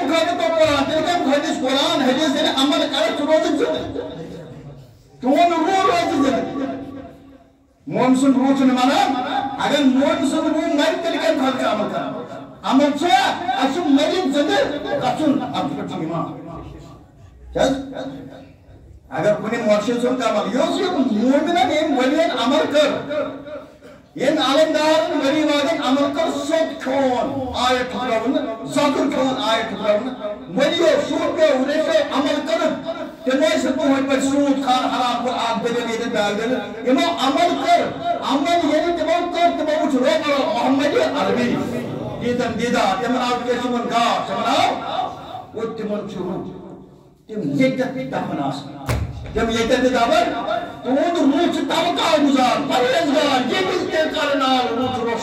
خاطر تو قرآن تیل کم خاطر قرآن حدیث یعنی عمل کرے تو روزن زندگی چون روح روزن زندگی موم سن روح چھن مانا اگر موم سن روح مر تیل کم خاطر عمل کرے عمل چھا اچھو مرین زندگی کچھن اب پٹھ ایمان چیز اگر کنی مرشد سن کا عمل یوز یہ مومنان یہ ولین عمل کر یہ عالمدار ولی وادن عمل کر سوت کھون آیت ٹھکراون ذکر کھون آیت ٹھکراون ولیو سوت پہ ریشے عمل کر تمہیں سے تو ہوئی پر سوت کھان حرام پر آگ دلے لیدن بیال دلے یہ عمل کر عمل یعنی تمہیں کر تمہیں اچھ رو کرو محمدی عربی دیدن دیدہ تمہیں آگ کے سمن گا سمن آو وہ تمہیں چھو تم یکت دفناس جب یہ کہتے دابر تو وہ تو روح سے توقع گزار پرہیزگار یہ ملتے کرنا روح روش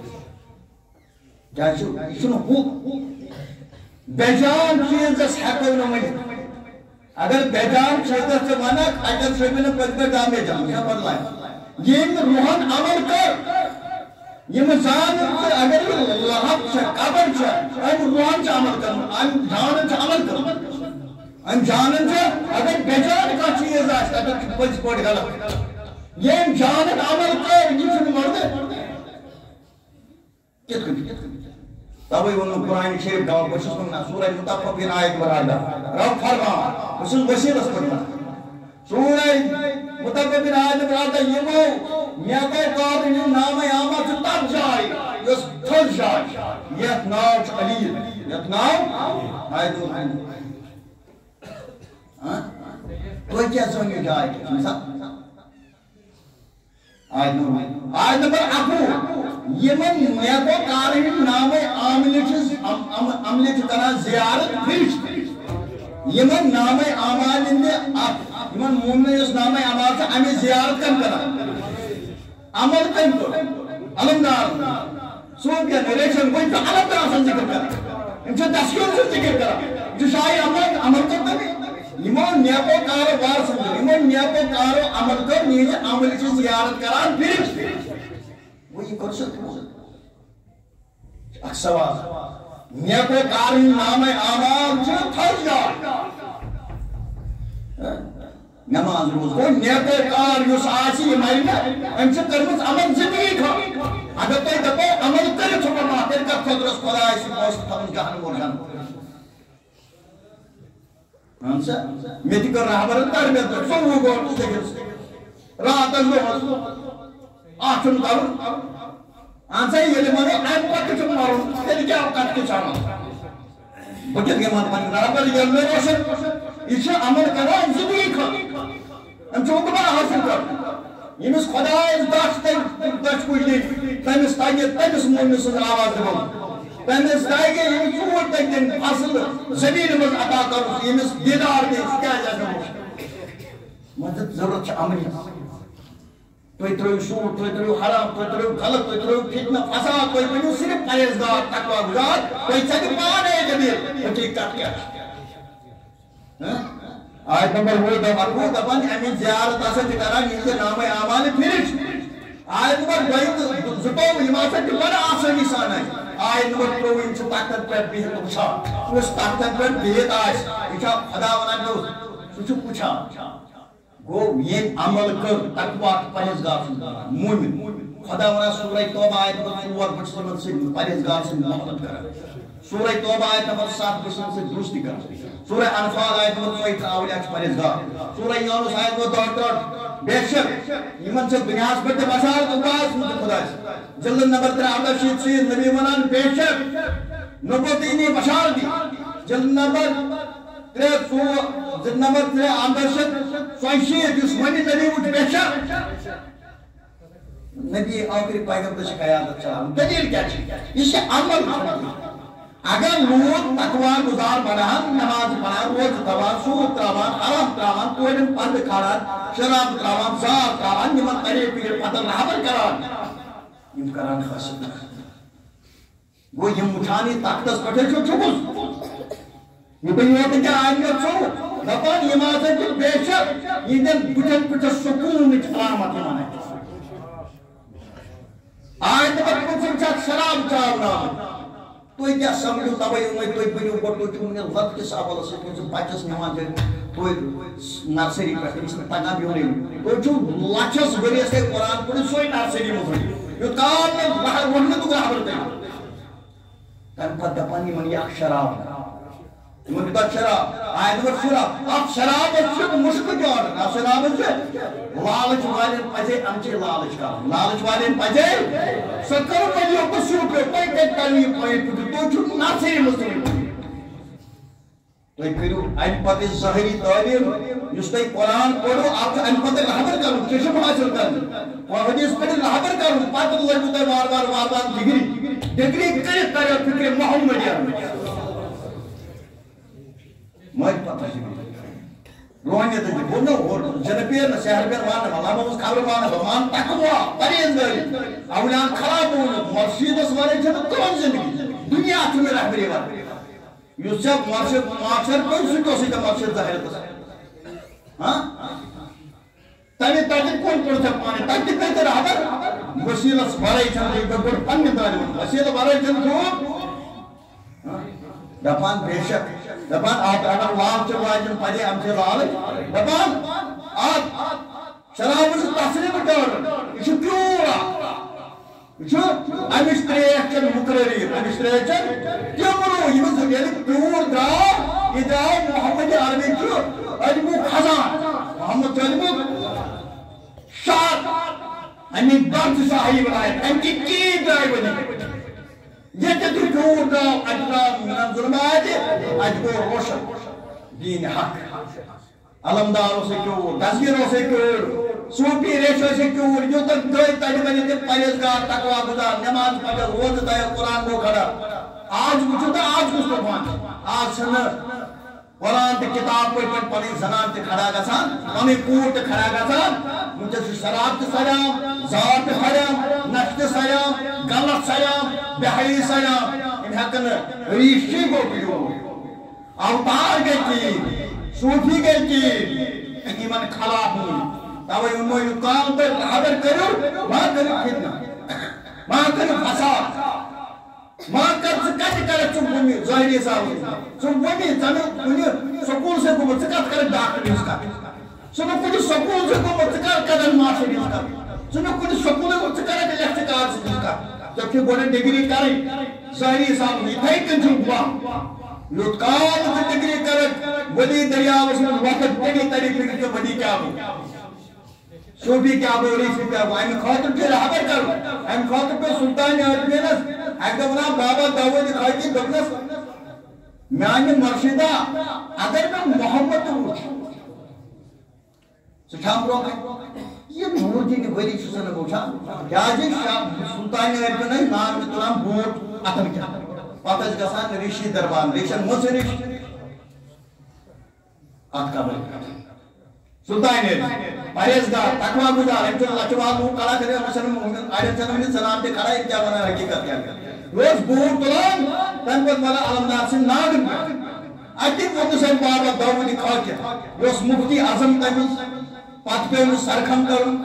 جائے سنو ہو بیجان چیز اس حقو نمائی اگر بیجان چیز اس ونک اگر شبین پدبر دامے جان کیا بدلائے یہ روحان عمل کر یہ مزان اگر لحب چھا قبر چھا ام روحان چھا عمل کر ام جانن چھا عمل کر ام جانن چھا اگر بیجان کا چیز آشتا اگر پچ پوٹ غلط یہ ام جانن عمل کر یہ چھن مردے کت کت تبھی انہوں قرآن شریف گاؤں بچس منگنا سورہ متفقین آیت برادہ رب فرمان بچس وسیل اس پڑھنا سورہ متفقین آیت برادہ یہ وہ میاں کار نام آمد تب جائے یس تھر جائے یہ ناو علیل یہ ناو آیت برادہ تو کیا سنگی جائے آیت نمبر اکو یمن نیکو کارہن نام عاملی کران زیارت فرشت یمن نام عاملی یمن مومن اس نام عامل سے ہمیں زیارت کم کران عمل کم کران علمدار سوک یا نریشن کوئی تو علمدار سن ذکر کران ان سے تسکیل سے ذکر کران جو شاہی عمل عمل کرتا نہیں ایمان نیکو کارو بار سمجھو ایمان نیکو کارو عمل کر نیجے عمل سے زیارت کران پھر وہ یہ کر سکتے ہیں اکسوار نیکو کاری نام آمال سے تھر جائے نماز روز وہ نیکو کار یوس آسی مائنہ ہم سے کرمز عمل زندگی کھا اگر تو دکو عمل کرے چھوڑا ماتر کا خدرس خدا ایسی موسط تھا جہن مورجان ہنسا میتی کر رہا برد کر بیت سو وہ گوڑ اس دیکھر رات از لوگ آٹھن کرن ہنسا یہ لمنو این پاک چم مارون تیلی کیا اوقات کی چاہنا بکیت کے مات پانی رہا پر یہ اللہ روشن اسے عمل کرنا ہم زندگی کھا ہم چونکہ بڑا حاصل کر یمس خدا اس داشت داشت پوچھنی تیمس تاکہ تیمس مون میں سن آواز دے تیمس تاکہ یہ چوٹ تک دن اصل زمین مز عطا کر یمس دیدار دے کیا جاتا ہے مدد ضرورت چھ عمل توی تروی شور توی تروی حرام توی تروی غلط توی تروی فتنہ فساد توی بنیو صرف پرہیزگار تقوی گزار توی چک پانے جبیر حقیقت کیا آیت نمبر وہ دفعہ وہ دفعہ امین زیارت آسا چکارا نیچے نام اعمال فرشت آیت نمبر دوئی زٹو حماسہ کی بڑا آسانی سان ہے آیت نمبر دو انچ طاقت پر بیت پوچھا اس طاقت پر بیت آئیس پوچھا خدا ونا جو سوچو پوچھا گو یہ عمل کر تقوی پرہیزگار مومن خدا ونا سورہ توبہ آیت نمبر چور بچسن سے پرہیزگار سے محبت کرا سورہ توبہ آیت نمبر سات بچسن سے دوستی کرا سورہ انفال آیت نمبر چوئی تراولی اچھ پرہیزگار سورہ یونس آیت نمبر دوڑ دوڑ بے شک ایمن سے بنیاز بڑھتے بشارت اپاس مجھے خدا ہے جلد نمبر ترہ عبدال شید سید نبی منان بے شک نبوتینی بشارت دی جلد نمبر ترہ جلد نمبر ترہ عبدال شید سوئی شید جس منی نبی مجھے بے شک نبی آخری پیغمبر سے قیادت چلا دلیل کیا چاہیے اسے عمل اگر لوگ تقوی گزار بناہن نماز بناہن روز تروان سود تراوان حرام تراوان کوئن پرد کھاران شراب تراوان زار تراوان نمت قریب پیر پتر رہبر کران یم کران خاصل وہ یم مچھانی طاقتس پٹھے چھو چھوکس یہ بنیوت کیا آئیت چھو دفان یم آسا کی بے شک یہ دن بچن پچھا سکون اچھلامت مانے آئیت پر کچھ شراب چاہنا تُہۍ کیٛاہ سمجھو تَوَے ووٚنمَے تُہۍ بٔرِو گۄڈٕ تُہۍ دِیِو مےٚ لَت کِس حوالَس سۭتۍ یُس بَچَس نِوان چھِ تُہۍ نرسٔری پٮ۪ٹھ تٔمِس چھِنہٕ تگان بِہُنٕے تُہۍ چھُو لَچھَس ؤرِیَس تۄہہِ قرآن پوٚرمُت سُے نرسٔری منٛز ؤرِو یوٚت کال مےٚ ووٚن نہٕ تہٕ خبر تٔمۍ تَمہِ پَتہٕ دَپان یِمَن یہِ اکھ شراب یِمَن چھُ تَتھ شراب آیہِ دوٚپُکھ شراب اَتھ شرابَس چھُ مُشکہٕ تہِ آرڈر اَتھ شرابَس چھُ لالٕچ والٮ۪ن پَزے اَمچے لالٕچ کَرُن لالٕچ والٮ۪ن پَزے سۄ کٔرٕو وۄنۍ یوٚکُس شوٗپیو تۄہہِ کَتہِ کَرِو یہِ پویِنٛٹ پُتُر تُہۍ چھُو نرسٔری منٛز تُہۍ کٔرِو اَمہِ پَتہٕ ظٲہری تعلیٖم یُس تۄہہِ قرآن پوٚرُو اَتھ چھُ اَمہِ پَتہٕ رہبر کَرُن چشم حٲصِل کَرُن ؤرِیَس پٮ۪ٹھ رہبر کَرُن پَتہٕ لٔگِو تۄہہِ وارٕ وارٕ وارٕ وارٕ ڈِگری ڈِگری کٔرِتھ تَریو فِکرِ محمدیہ مٔلۍ پَتہٕ رونہِ تہِ گوٚو نہٕ اور زِنہٕ پیر نہٕ سہر پیر مانہٕ مطلب اوس خبرٕ مانہٕ بہٕ مان تقوا پرہیزگٲری اولیان خراب اوٚنمُت مرشیٖدَس وَرٲے چھَنہٕ کٕہٕنۍ زِندگی دُنیا چھُ مےٚ رہبری وَرٲے یُس ژےٚ مرشد ماکشر پیٚو سُہ تہِ اوسُے ژےٚ مرشد ظٲہِرَتَس تَمہِ تَتہِ کوٚت کوٚر ژےٚ پانَے تَتہِ تہِ پیٚیہِ ژےٚ رہبر وسیٖلَس وَرٲے چھَنہٕ بیٚیہِ بہٕ کوٚر پنٛنہِ تعلیٖمہِ وسیٖلہٕ وَرٲے چھَنہٕ کیٚنٛہہ دَپان بے شک دَپان اَتھ اگر لال چھِ واجٮ۪ن پَزے اَمہِ چھِ لالٕچ دَپان اَتھ شرابَس چھُ تسلیٖم کَرُن یہِ چھُ پیوٗر اکھ یہِ چھُ اَمِچ ترٛیش چھَنہٕ مُقرری اَمِچ ترٛیش چھَنہٕ تِمرو ییٚمِس ییٚلہِ پیوٗر درٛاو یہِ درٛاو محمد عربی چھُ علمُک خزان محمد چھُ علمُک شاد اَمِکۍ دم چھِ صحیح بنایَت اَمہِ کی کی درٛاے ؤنِتھ ییٚتہِ تہِ پیوٗر درٛاو اَتہِ درٛاو مِنَن ظُلماتِ اَتہِ گوٚو روشن دیٖنِ حق علمدار اوسُے پیوٗر دسگیٖر اوسُے پیوٗر صوٗفی ریش اوسُے پیوٗر یوٗتاہ گٔے تَتہِ بَنہِ تِم پرہیزگار تقوا گُزار نٮ۪ماز پَڑھن روزٕ دَیو قرآن گوٚو کھڑا آز وٕچھِو تہٕ آز کُس طوفان چھُ آز چھِنہٕ قرآن تہِ کِتاب پٲٹھۍ پٲٹھۍ پَنٕنۍ زنان تہِ کھڑا گژھان پَنٕنۍ کوٗر تہِ کھڑا گژھان وٕنکٮ۪س چھُ شراب تہِ سَریام زار تہِ سَریام نشہٕ تہِ سَریام غلط سَریام بے حیی سَریام یِم ہٮ۪کَن نہٕ ریٖشی گوٚو پیوٗر اوتار گٔے کِہیٖنۍ صوٗفی گٔے کِہیٖنۍ یِمن خلاف نہٕ تَوَے ووٚنمو یہِ کال تُہۍ رہبر کٔرِو ما کٔرِو فِتنہٕ ما کٔرِو فساد ما کر ژٕ کَتہِ کَرَکھ ژٕ وُنہِ ظٲہری حِسابہٕ ژٕ وُنہِ ژےٚ نہٕ کُنہِ سکوٗلسٕے گوٚمُت ژٕ کَتھ کَرَکھ ڈاکٹر ہِنٛز کَتھ ژٕ نہٕ کُنہِ سکوٗلسٕے گوٚمُت ژٕ کَرَکھ کَتٮ۪ن ماسٹر ہِنٛز کَتھ ژٕ نہٕ کُنہِ سکوٗلٕے گوٚمُت ژٕ کَرَکھ لیٚکھچہٕ کار سٕنٛز کَتھ ژےٚ چھُے گۄڈٕ ڈِگری کَرٕنۍ ظٲہری حِسابہٕ یِتھَے کٔنۍ چھُ گوٚو یوٚت کال ژٕ ڈِگری کَرَکھ ؤلی دٔریاوَس منٛز وقت تیٚلی تَری فِکرِ ژےٚ ؤلی کیٛاہ گوٚو صوٗفی کیٛاہ گوٚو ریٖشی کیٛاہ گوٚو اَمہِ خٲطرٕ چھُ رہبر کَرُن اَمہِ خٲطرٕ پیٚو سُلطانِ عارفیٖنَس اَکہِ دۄہ وَنان بابا داوود خاکی دوٚپنَس میٛانہِ مرشِدا اگر مےٚ محمد تہِ وُچھ ژٕ چھَکھ برٛونٛہہ کَنہِ یہِ نوٗر دیٖنہِ ؤری چھُ سُہ نہٕ وُچھان کیٛازِ سُلطانِ عارفیٖنَے نام مےٚ تُلان بوٗٹھ اَتھن کیٛاہ پَتہٕ ٲسۍ گژھان ریٖشی دربار ریٖشن مٔژ ریٖش اَتھ کَرو سُلطانِ پرہیزگار تقوا گُزار أمۍ چھُ لَچھٕ وال لوٗکھ کھڑا کٔرِتھ أمِس چھَنہٕ اَڑٮ۪ن چھَنہٕ وٕنہِ زنان تہِ کھڑا یہِ کیٛاہ وَنان حقیٖقت کیٛاہ یہِ اوس بوٗٹھ تُلان تَمہِ پَتہٕ وَنان علمدار سٕنٛدۍ ناگن پٮ۪ٹھ اَتہِ ووٚنُس أمۍ بابا داوودِ خاکہِ یہِ اوس مُفتی اعظم تٔمِس پَتہٕ پیوٚو أمِس سرکھم کَرُن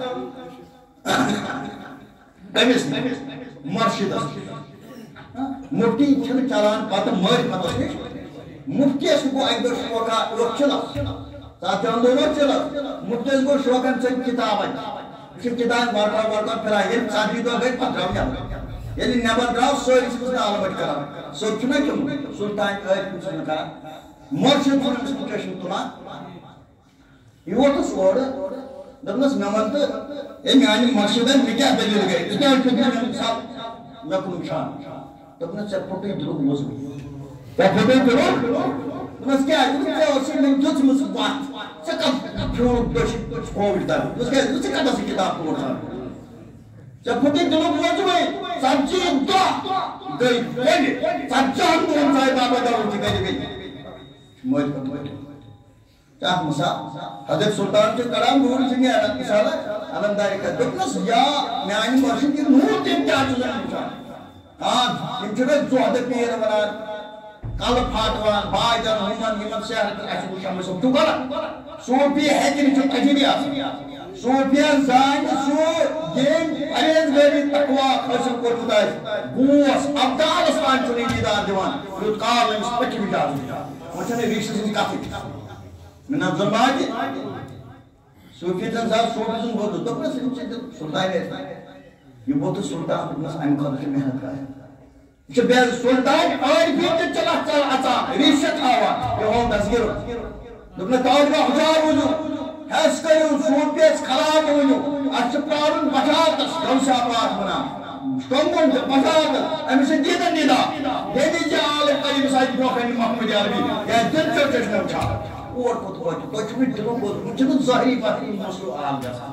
أمِس مرشِدَس مُفتی چھِنہٕ چلان پَتہٕ مٲرۍ پَتہٕ نِش مُفتیَس گوٚو اَکہِ دۄہ شوقا اوس چِلَس تَتھ اندر اوس چِلَس مُفتیَس گوٚو شوقن ژٕ کِتاب اَتہِ یہِ چھِ کِتاب وارٕکار وارٕکار پھِران ییٚلہِ ژَتجی دۄہ گٔے پَتہٕ درٛاو نٮ۪بر ییٚلہِ نٮ۪بر درٛاو سٲری چھِ أمِس نالہٕ بٔٹۍ کران سیوٚد چھُنہ کھیوٚمُت سُلطانِ عارفیٖن چھُ نہٕ کران مرشد چھُنہٕ أمِس کُن چشم تُلان یہِ ووتُس اورٕ دوٚپنَس مےٚ وَن تہٕ ہے میٛانہِ مرشدن مےٚ کیٛاہ دٔلیٖل گٔے ژٕ کیٛازِ چھُکھ مےٚ مِثال مےٚ کُن وٕچھان دوٚپنَس ژےٚ پھُٹُے دِلُک وُزُر ژےٚ پھُٹُے دِلُک دوٚپنَس کیٛازِ دوٚپُس ژےٚ ٲسٕے مےٚ دِژمٕژ وَتھ ژےٚ کَتھ پھیوٗرُکھ دٔچھ کووِڈ طرف دوٚپُس کیٛازِ دوٚپُس ژٕ کَتَس یہِ کِتاب پوٚر ژےٚ پھُٹُے دِلُک وُزرٕے ژَتجی دۄہ گٔے گٔلہِ ژَتجِہَن دۄہَن ژاے بابا داوود تہِ گَرِ گٔے مٲرۍ پَتہٕ مٲرۍ کیٛاہ مِثال حضرت سُلطان چھُ کَڑان نوٗر چھِ نیران مِثالہ علمدارِ کَتھ دوٚپنَس یا میٛانہِ مرشد یہِ نوٗر تِم کیٛاہ چھُ زَن وٕچھان آ یِم چھِنہ ژۄدٕ پیٖر وَنان کَلہٕ پھاٹوان باجَن ہُمَن یِمَن شہر اَسہِ وٕچھان ٲسۍ تُہ غلط صوٗفی ہیٚکہِ نہٕ چھُ تجری آسان صوفیان زان سو یم پرہیزگاری تقوا حاصل کورمت آسہِ گوس ابدالس تام چھُنہٕ دیدار دِوان یوٚت کال أمِس پٔکِم اجازت وۄنۍ چھَنہٕ ریٖشہِ سٕنٛز کتھٕے مےٚ نہ زن ماجہِ صوفی زن زان صوفی سُنٛد بوٚدُس دوٚپنس یِم چھِ سُلطان یہ بوٚدُس سُلطان دوٚپنس امہِ خٲطرٕ چھِ محنت کرٕنۍ یہ چھُ بے سُلطان عارفی تہِ چلان چل اژان ریٖشہِ تھاوان یہِ ہوو تصویر دوٚپنس تاجگاہ ہُشار روٗزِو حس کرو صوفیس خراب ونو اتھ پرارن بشارتس گوشا پاک ونان شتومن بشارتس امس دیدن دیدا دیدی جا عالم قریب ساید بروکن محمد عربی یا دل چوچش نوچا اور پت ہوت تو چھ مت دلو بوت مجھ ظاہری بات مسلو عام گسا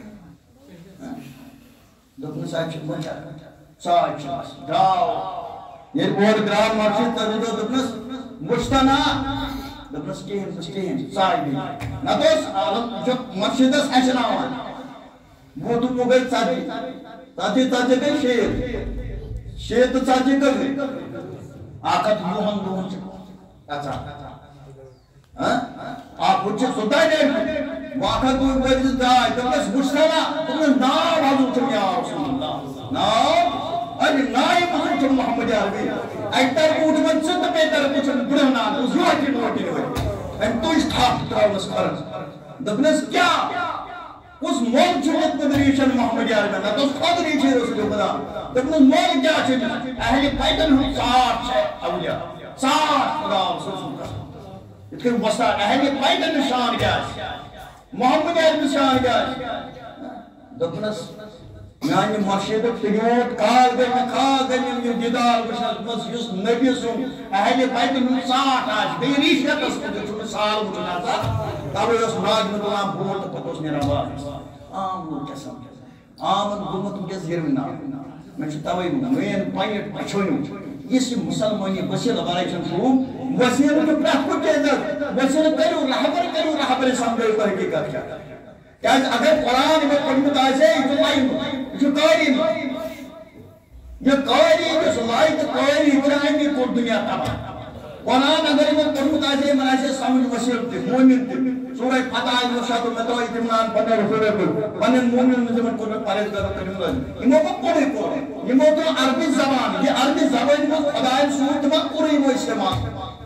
دوپن ساید چھ مچا ساید چھ داو یہ اور گرام مسجد تو دوپنس مشتنا دوپنس کہین کہین ساید نہ دوس جو مسجد اس ہچناوان وہ تو مو گئی ژتجی ژتجی ژتجی گئی شیت شیت تو ژتجی گئی اکھ ہتھ وُہن دۄہن چھِ اژان اکھ ہُہ چھُ سُلطان وۄنۍ اکھ ہتھ وُہ ؤرِش درٛاے دوٚپنس وُچھنا دوٚپنس ناو حضرت چھُم یا رسول اللہ ناو اَمہِ نایہِ منٛز چھُ محمد عربی اَکہِ طرفہٕ وُچھمن ژٕ تہٕ بیٚیہِ طرفہٕ وُچھن بُڑھن نان اوس یوٚہے نوٹہِ ؤتھۍ أمۍ تُج تھپھ ترٛاونس کھۄرس دوٚپنس کیٛاہ کُس مول چھُ دیُتمُت ریٖشن محمد عربین نتہٕ اوس خۄد ریٖشے رسول خدا دوٚپنس مول کیٛاہ چھُ أمِس اہلِ بیتن ہُنٛد ساٹھ چھِ اولیا ساٹھ خدا رسول سُنٛد یِتھ کٔنۍ وۄستاد اہلِ بیتن شان کیٛاہ آسہِ محمد عربی شان کیٛاہ آسہِ دوٚپنس میانہِ مرشدُک تیوٗت کال گٔے مےٚ کال گٔے مےٚ یِم دیدار وٕچھنس منٛز یُس نبی سُنٛد اہلِ بیتن ہُنٛد ساٹھ آسہِ بیٚیہِ ریٖشتس منٛز چھُ مےٚ سال وٕچھُن آسان توے اوس لاگنہٕ تُلان بوٹ تہٕ پتہٕ اوس نیران واپس عام لوٗکھ کیٛاہ سمجھن عامن گوٚمُت وٕنکٮ۪س یِروٕناو مےٚ چھُ توے مین پنٕنہِ پچھٲنیُک یُس یہِ مُسلمٲنی وسیٖلہٕ ورٲے چھُنہٕ چھُ وسیٖلہٕ چھُ پرٛٮ۪تھ کُنہِ چیٖزس وسیٖلہٕ کٔرِو رہبر کٔرِو رہبر سمجھٲیِو تۄہہِ حقیٖقت کیٛاہ کیٛازِ اگر قرآن یِمو پوٚرمُت آسہِ ہے یہِ چھُ لایمُت یہِ چھُ قٲری یہِ قٲری یُس لایہِ تہٕ قٲری چھُ امی کوٚر دُنیا تباہ قرآن اگر یِمو پوٚرمُت آسہِ ہے یِمن آسہِ ہے سمجھ وسیٖلہٕ تہِ مومِن تہِ سورہ فتح نشاط مےٚ ترٛٲے اطمینان پننہِ رسوٗلہِ پننٮ۪ن مومِنن منٛز یِمن کوٚر مےٚ پرہیزگار کٔرِم لٲزم یِمو کوٚر پوٚرُے کوٚر یِمو تُل عربی زبان یہِ عربی زبٲنۍ منٛز خۄدایَن سوٗز تِمن کوٚرُے یِمو استعمال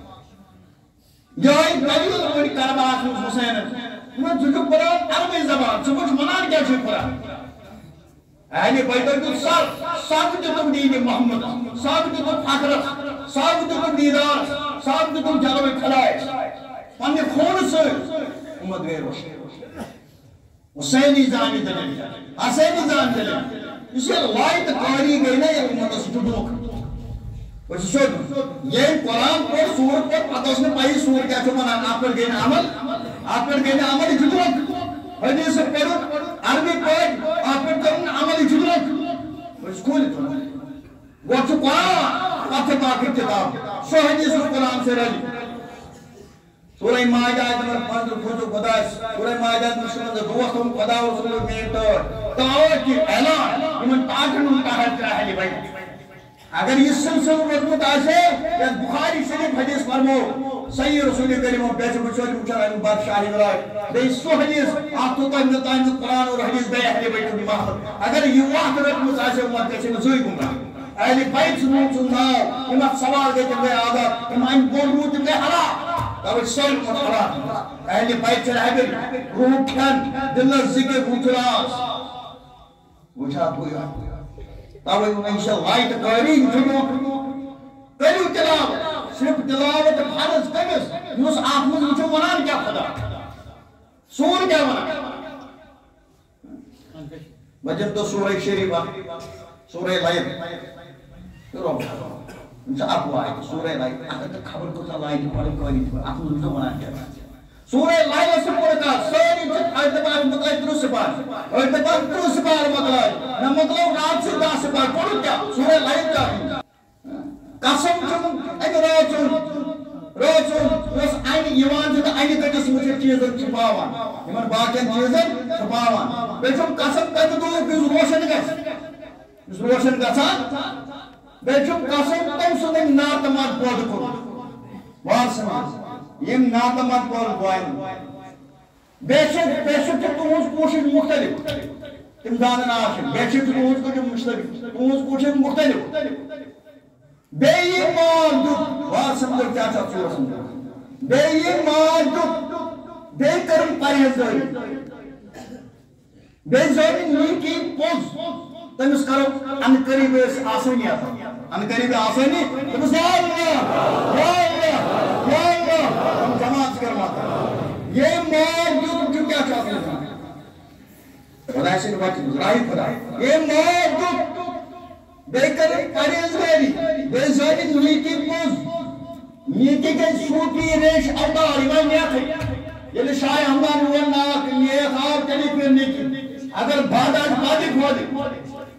یِہوٚے دٔلیٖل ؤنۍ کربلاہس منٛز حُسینن ژٕ چھُکھ پران عربی زبان ژٕ وٕچھ وَنان کیٛاہ چھُکھ پران اہلِ بیتن دیُت سر سب دِتُکھ دیٖنہِ محمدس سب دِتُکھ فخرس سب دِتُکھ دیٖدارس سب دِتُکھ جلوے خۄدایس پننہِ خوٗنہٕ سۭتۍ اُمت گٔے روشن حُسینی زانہِ دٔلیٖل حسینی زانہِ دٔلیٖل یُس یہِ لایہِ تہٕ قٲری گٔے نا یہِ اُمتس یہِ چھُ دھوکہٕ بہٕ چھُس سیوٚد ییٚلہِ قرآن پوٚر سوٗر پوٚر پتہٕ ٲس نہٕ پیی سوٗر کیٛاہ چھُ ونان اتھ پٮ۪ٹھ گٔے نہٕ عمل اتھ پٮ۪ٹھ گٔے نہٕ عمل یہِ چھُ دھوکہٕ حدیث پٔرُن عربی پٲٹھۍ اتھ پٮ۪ٹھ کٔرُن عمل یہِ چھُ دھوکہٕ بہٕ چھُس کھوٗلِتھ ونان گۄڈٕ چھُ قرآن پتہٕ چھِ باقٕے کِتاب سُہ حدیثُک قرآن سے رلی سورہ مائدہ آیت نمبر پندرہ کھوجو خدایس سورہ مائدہ مسلمان دوست ہم خدا و رسول میں تو دعوت کی اعلان یمن پاکن ان کا ہے اہل بیت اگر یہ سلسلہ وردمت آسے یا بخاری شریف حدیث فرمو صحیح رسول کریم و بیچ بچوری مچھر بادشاہی ورائے بے سو حدیث آپ تو تایم نتائم قرآن اور حدیث بے اہل بیت کی محمد اگر یہ واحد رکمت آسے امت کسی نزوئی گمرا اہل بیت سنون سنناو امت سوال گئی تم گئے آدھا امائن بول رو تم گئے حلا توجہ سوال مت حلا اہل بیت چلے گئی روح کھن دل ذکر بوتراس وچھا بویا توجہ انشاء اللہ تقاری جنوب کریو تلاوت صرف تلاوت فرض کمس یوس آپ مجھ وچھو ونان کیا خدا سور کیا ونان بجن تو سورہ شریفہ سورہ لائن کرو انشاء آپ آئے سورہ لائن اگر خبر کو لائن پڑھ کوئی آپ مجھ وچھو ونان کیا سورہ لائن سے پڑھتا ساری ارتبار مطلب ترو سپار ارتبار ترو سپار مطلب نہ مطلب رات سے دس سپار پڑھو کیا سورہ لائن کا قسم چون اگر روچون روچون اس آئین یوان جدا آئین کٹس مجھے چیزن چھپاوان یمن باقین چیزن چھپاوان بیچون قسم کٹ دو بیس روشن گس بیس روشن گسان بیچون قسم تم سنن ناتمات بود کرو وار سماز یم ناتمات بود بوائن بیشک بیشک تہذ کوشش مختلف تم زانن آشن بیچ تہذ کوشش مختلف تہذ کوشش مختلف بیئی مان دک بات سمجھو کیا چاہتا چورا سمجھو بیئی مان دک بے کرم پرہیزگاری بے زوری نیکی پوز تمس کرو ان قریب آسانی آتا ان قریب آسانی تمس یا اللہ یا اللہ یا اللہ ہم جماعت کرواتا یہ مان دک جو کیا چاہتا ہے خدا سے بات راہی خدا یہ مان دک بے کرم پرہیزگاری بے زوری نیکی پوز نیکی کے سوٹی ریش اللہ ایمان نیکی یہ شاہ ہمدان ہوا ناک نیک آپ تلی پھر نیکی اگر باداج بادی کھوڑی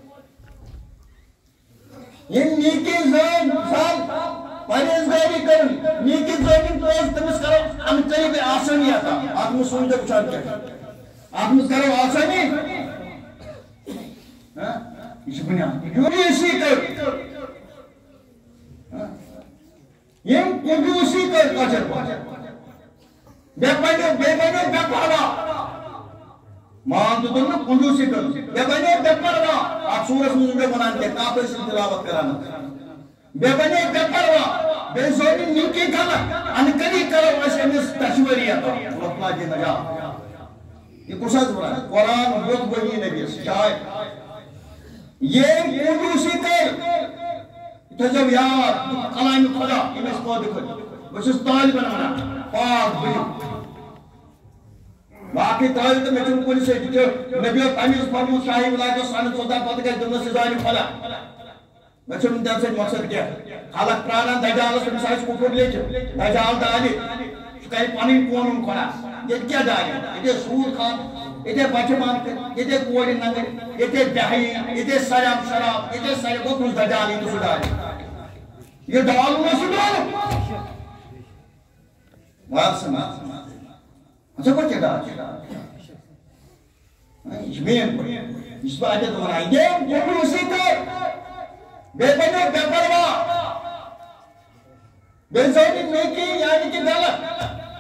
یہ نیکی زین سال پرہیزگاری کرن نیکی زین پوز تمس کرو ان قریب آسانی آتا آپ میں سن جب چاہت کیا آپ میں کرو آسانی یہ بنیاد یہ اسی کر یہ کنجوسی کر کچر بے پڑھو بے پڑھو بے پڑھو مان تو تم کنجوسی کر بے پڑھو بے پڑھو آپ سورس مجھے بنان کے کافر سے تلاوت کرانا بے پڑھو بے پڑھو بے زوری نیکی کھانا انکری کرو ایسے امیس تشوری آتا اللہ جی نجات یہ کچھ از بنا قرآن بود وہی نبی شاید یہ کنجوسی کر تجب یاد کلام خدا امیس کو دکھو بس طالب بنا پاک بھئی باقی طالب تو میں چون کوئی سے نبی اور تمیز فرمود شاہی ملائی جو سانت سودا پتہ کہ دنیا سے ظاہر خدا میں چون دن سے مقصد کیا خالق پرانا دجال سے مسائش کو پھر لے چھو دجال دالی کئی پانی کونوں کھڑا یہ کیا دالی یہ سور خان یہ بچے مان کر یہ کوڑی نگر یہ دہی یہ سراب شراب یہ سراب کو کچھ دجال ہی تو سدالی یہ دالو نہ سدالو بات سنا اچھا کو چڑھا اس میں اس بات ہے تمہارا یہ یہ اسی کر بے بنو بے پرواہ بے زوری نیکی یعنی کہ غلط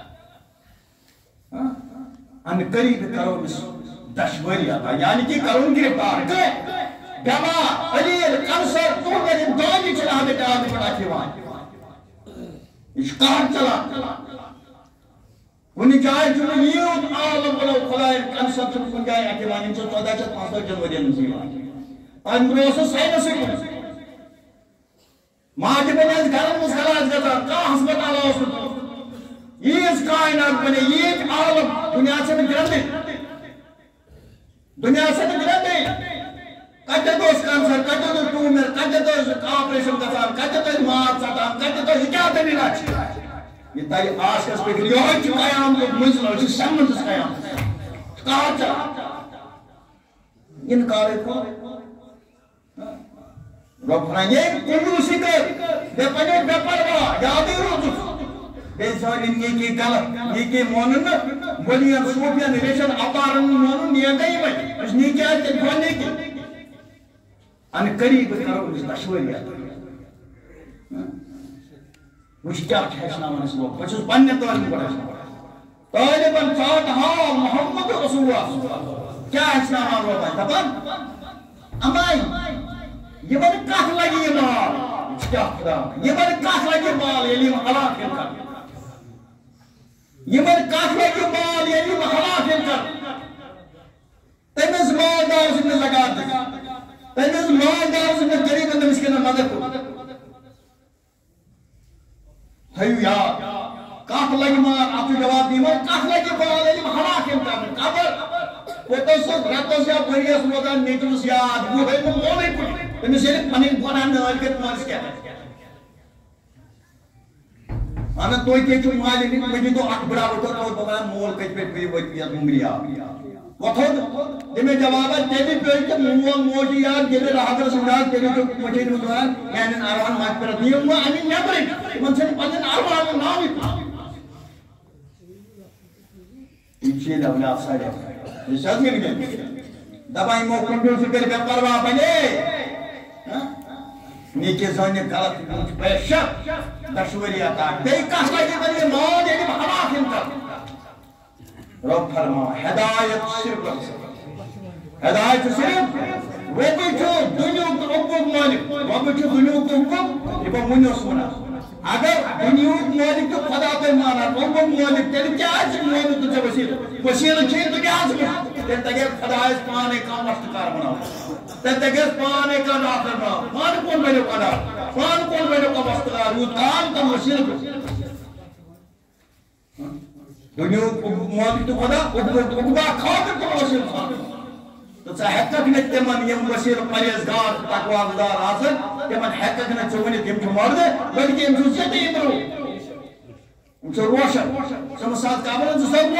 ان قریب کرو اس دشوری آتا یعنی کہ کرون گرفتار کہ گما علیل قنصر تو میرے دانی چلا ہمیں آدمی پڑا کیوان اشکار چلا انہی جائے جو نیوت عالم بلو خدای قنصر چل کن جائے اکیوان انچو چودہ چت پانسو جنوری نزیوان اندروسو سائنہ سے کن ماں جب انہیں گھرن مسکلات گتا کہاں حسبت آلہ اس کو یہ اس کائنات بنے یہ عالم دنیا سے بھی گرن دے دنیا سے بھی گرن دے کتے دوست کانسر کتے دوست ٹومر کتے دوست آپریشن کسان کتے دوست مات ساتان کتے دوست کیا دنی لاچی یہ تائی آس کس پہ گری یہ چی قیام کو منزل ہوئی سمن جس قیام کہاں چلا ان کارے کو رب فرائیں یہ کنجوسی کر بے پنے بے پرواہ یادی روز بے زوری نیکی غلط نیکی مونن بلیاں صوفیاں ریشن اپارن مونن نیگئی بھائی اس نیکی آج تک کون نیکی ان قریب کرو اس دشوری آتا وش کیا کہشنا من اس لوگ وچ اس بننے طالب پڑھا طالباً فاتحا محمد رسول اللہ کیا کہشنا من لوگ ہے دبان امائی یہ بڑی کاف لگی یہ مال کیا خدا یہ بڑی کاف لگی مال یہ لیم حلاق کر یہ بڑی کاف لگی مال یہ لیم حلاق کر تیمیز مال دار سے میں زکاة دے تیمیز مال دار سے میں قریب اندر مسکنہ مدد کو ہیو یاد کاف لگی مال آپ جو جواب دی مال کاف لگی مال یہ لیم حلاق کر قبر وہ تو سب راتوں سے آپ بھریس موزان نیچوس یاد وہ ہے وہ مولی کچھ تمہیں سے پنین پنان نوال کے تمہارس کیا ہے آنا توی کے چون مالی نہیں مجھے تو اکبرا ہوتا تو بغان مول کچھ پہ پہ پہ دنگری آبی وہ تھوڑ تمہیں جوابا تیلی پہ کہ مول موجی یاد جلے راہ کر سمجھا تیلی جو مجھے نوزوان میں نے آروان مات پر دیا ہوا آنی نیبری من سے پنین آروان نامی پیچھے دا انہیں افسائے ہے یہ شاید میں گئے دبائی موقعوں سے کر کے پرواہ بنے نیچے زونے غلط پوچھ بے شک دشوری آتا ہے بے کاش لگے بنے موت یعنی حلاق انکر رب فرما ہدایت صرف ہدایت صرف رب چھو دنیا تو حکم مالک رب چھو دنیا تو حکم یہ بہ منس منا اگر دنیا مالک تو خدا پہ مانا حکم مالک تیل کیا ہے مالک تو جب وسیل وسیل چھے تو کیا ہے تیل تگیر خدا اس پانے کا مستقار بناو تیل تگیر پانے کا ناکر بناو مان کون بیلو خدا مان کون بیلو کا مستقار یہ کام کا وسیل دنیا مالک تو خدا حکم خاطر تو وسیل خاطر تو ژٕ ہیٚککھ نہٕ تِمن یِم ؤسیٖل پرہیزگار تقوا گُزار آسن تِمن ہیٚککھ نہٕ ژٕ ؤنِتھ یِم چھِ مردٕ بٔلکہِ یِم چھِ سیٚدٕے اِمرو یِم چھِ روشن ژٕ مِثال قبرن ژٕ سۄ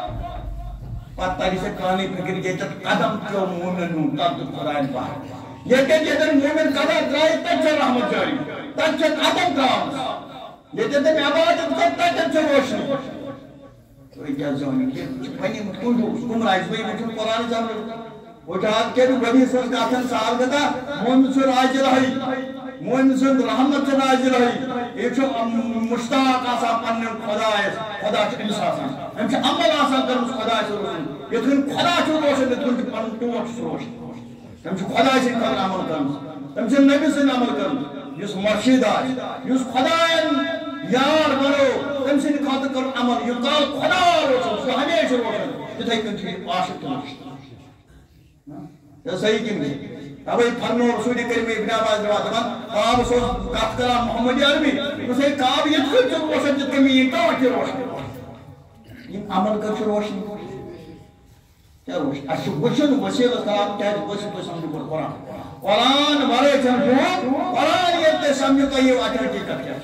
پتہٕ تَرِ ژےٚ کانٕے فِکر ییٚتٮ۪تھ قدم ترٛوو مومِن ہُنٛد تتھ دیُت خۄدایَن پاک ییٚتٮ۪تھ ییٚتٮ۪ن مومِن قدم ترٛایہِ تتہِ چھِ رحمت جٲری تتہِ چھِ قدم ترٛاوان ییٚتٮ۪تھ تٔمۍ عبادت کٔر تتٮ۪ن چھِ روشنی تُہۍ کیٛاہ زٲنِو یہِ چھِ پنٕنہِ کُنڈُک گُمراہ چھِ وۄنۍ چھُنہٕ قرآن زانُن وجہات کے بھی بڑی سن کاتن سال گدا مومن سے نازل ہے مومن سے رحمت سے نازل ہے یہ جو مشتاق آسا پنن خدا ہے خدا چھ انصاف ہم چھ عمل آسا کرن خدا چھ روشن یہ تھن خدا چھ روشن یہ تھن پنن ٹوٹ چھ روشن ہم چھ خدا سے عمل کرن ہم چھ نبی سے عمل کرن اس مرشد ہے اس خدا یار بنو ہم سے خاطر کرن عمل یہ قال خدا روشن ہمیشہ روشن یہ تھن چھ عاشق روشن یہ صحیح کن اب یہ فرمو رسول کریم ابن عباس روایت دپان کعب سو کتھ کران محمد عربی اس ہے کعب یہ خود چھ روشن جت کمی یہ کاٹ روشن یہ عمل کر چھ روشن کیا روشن اچھ وچن وسیل کعب کیا وسیل تو سمجھ پر قرآن قرآن ورے چھ قرآن یہ تے سمجھ تو یہ اٹھٹی کر کیا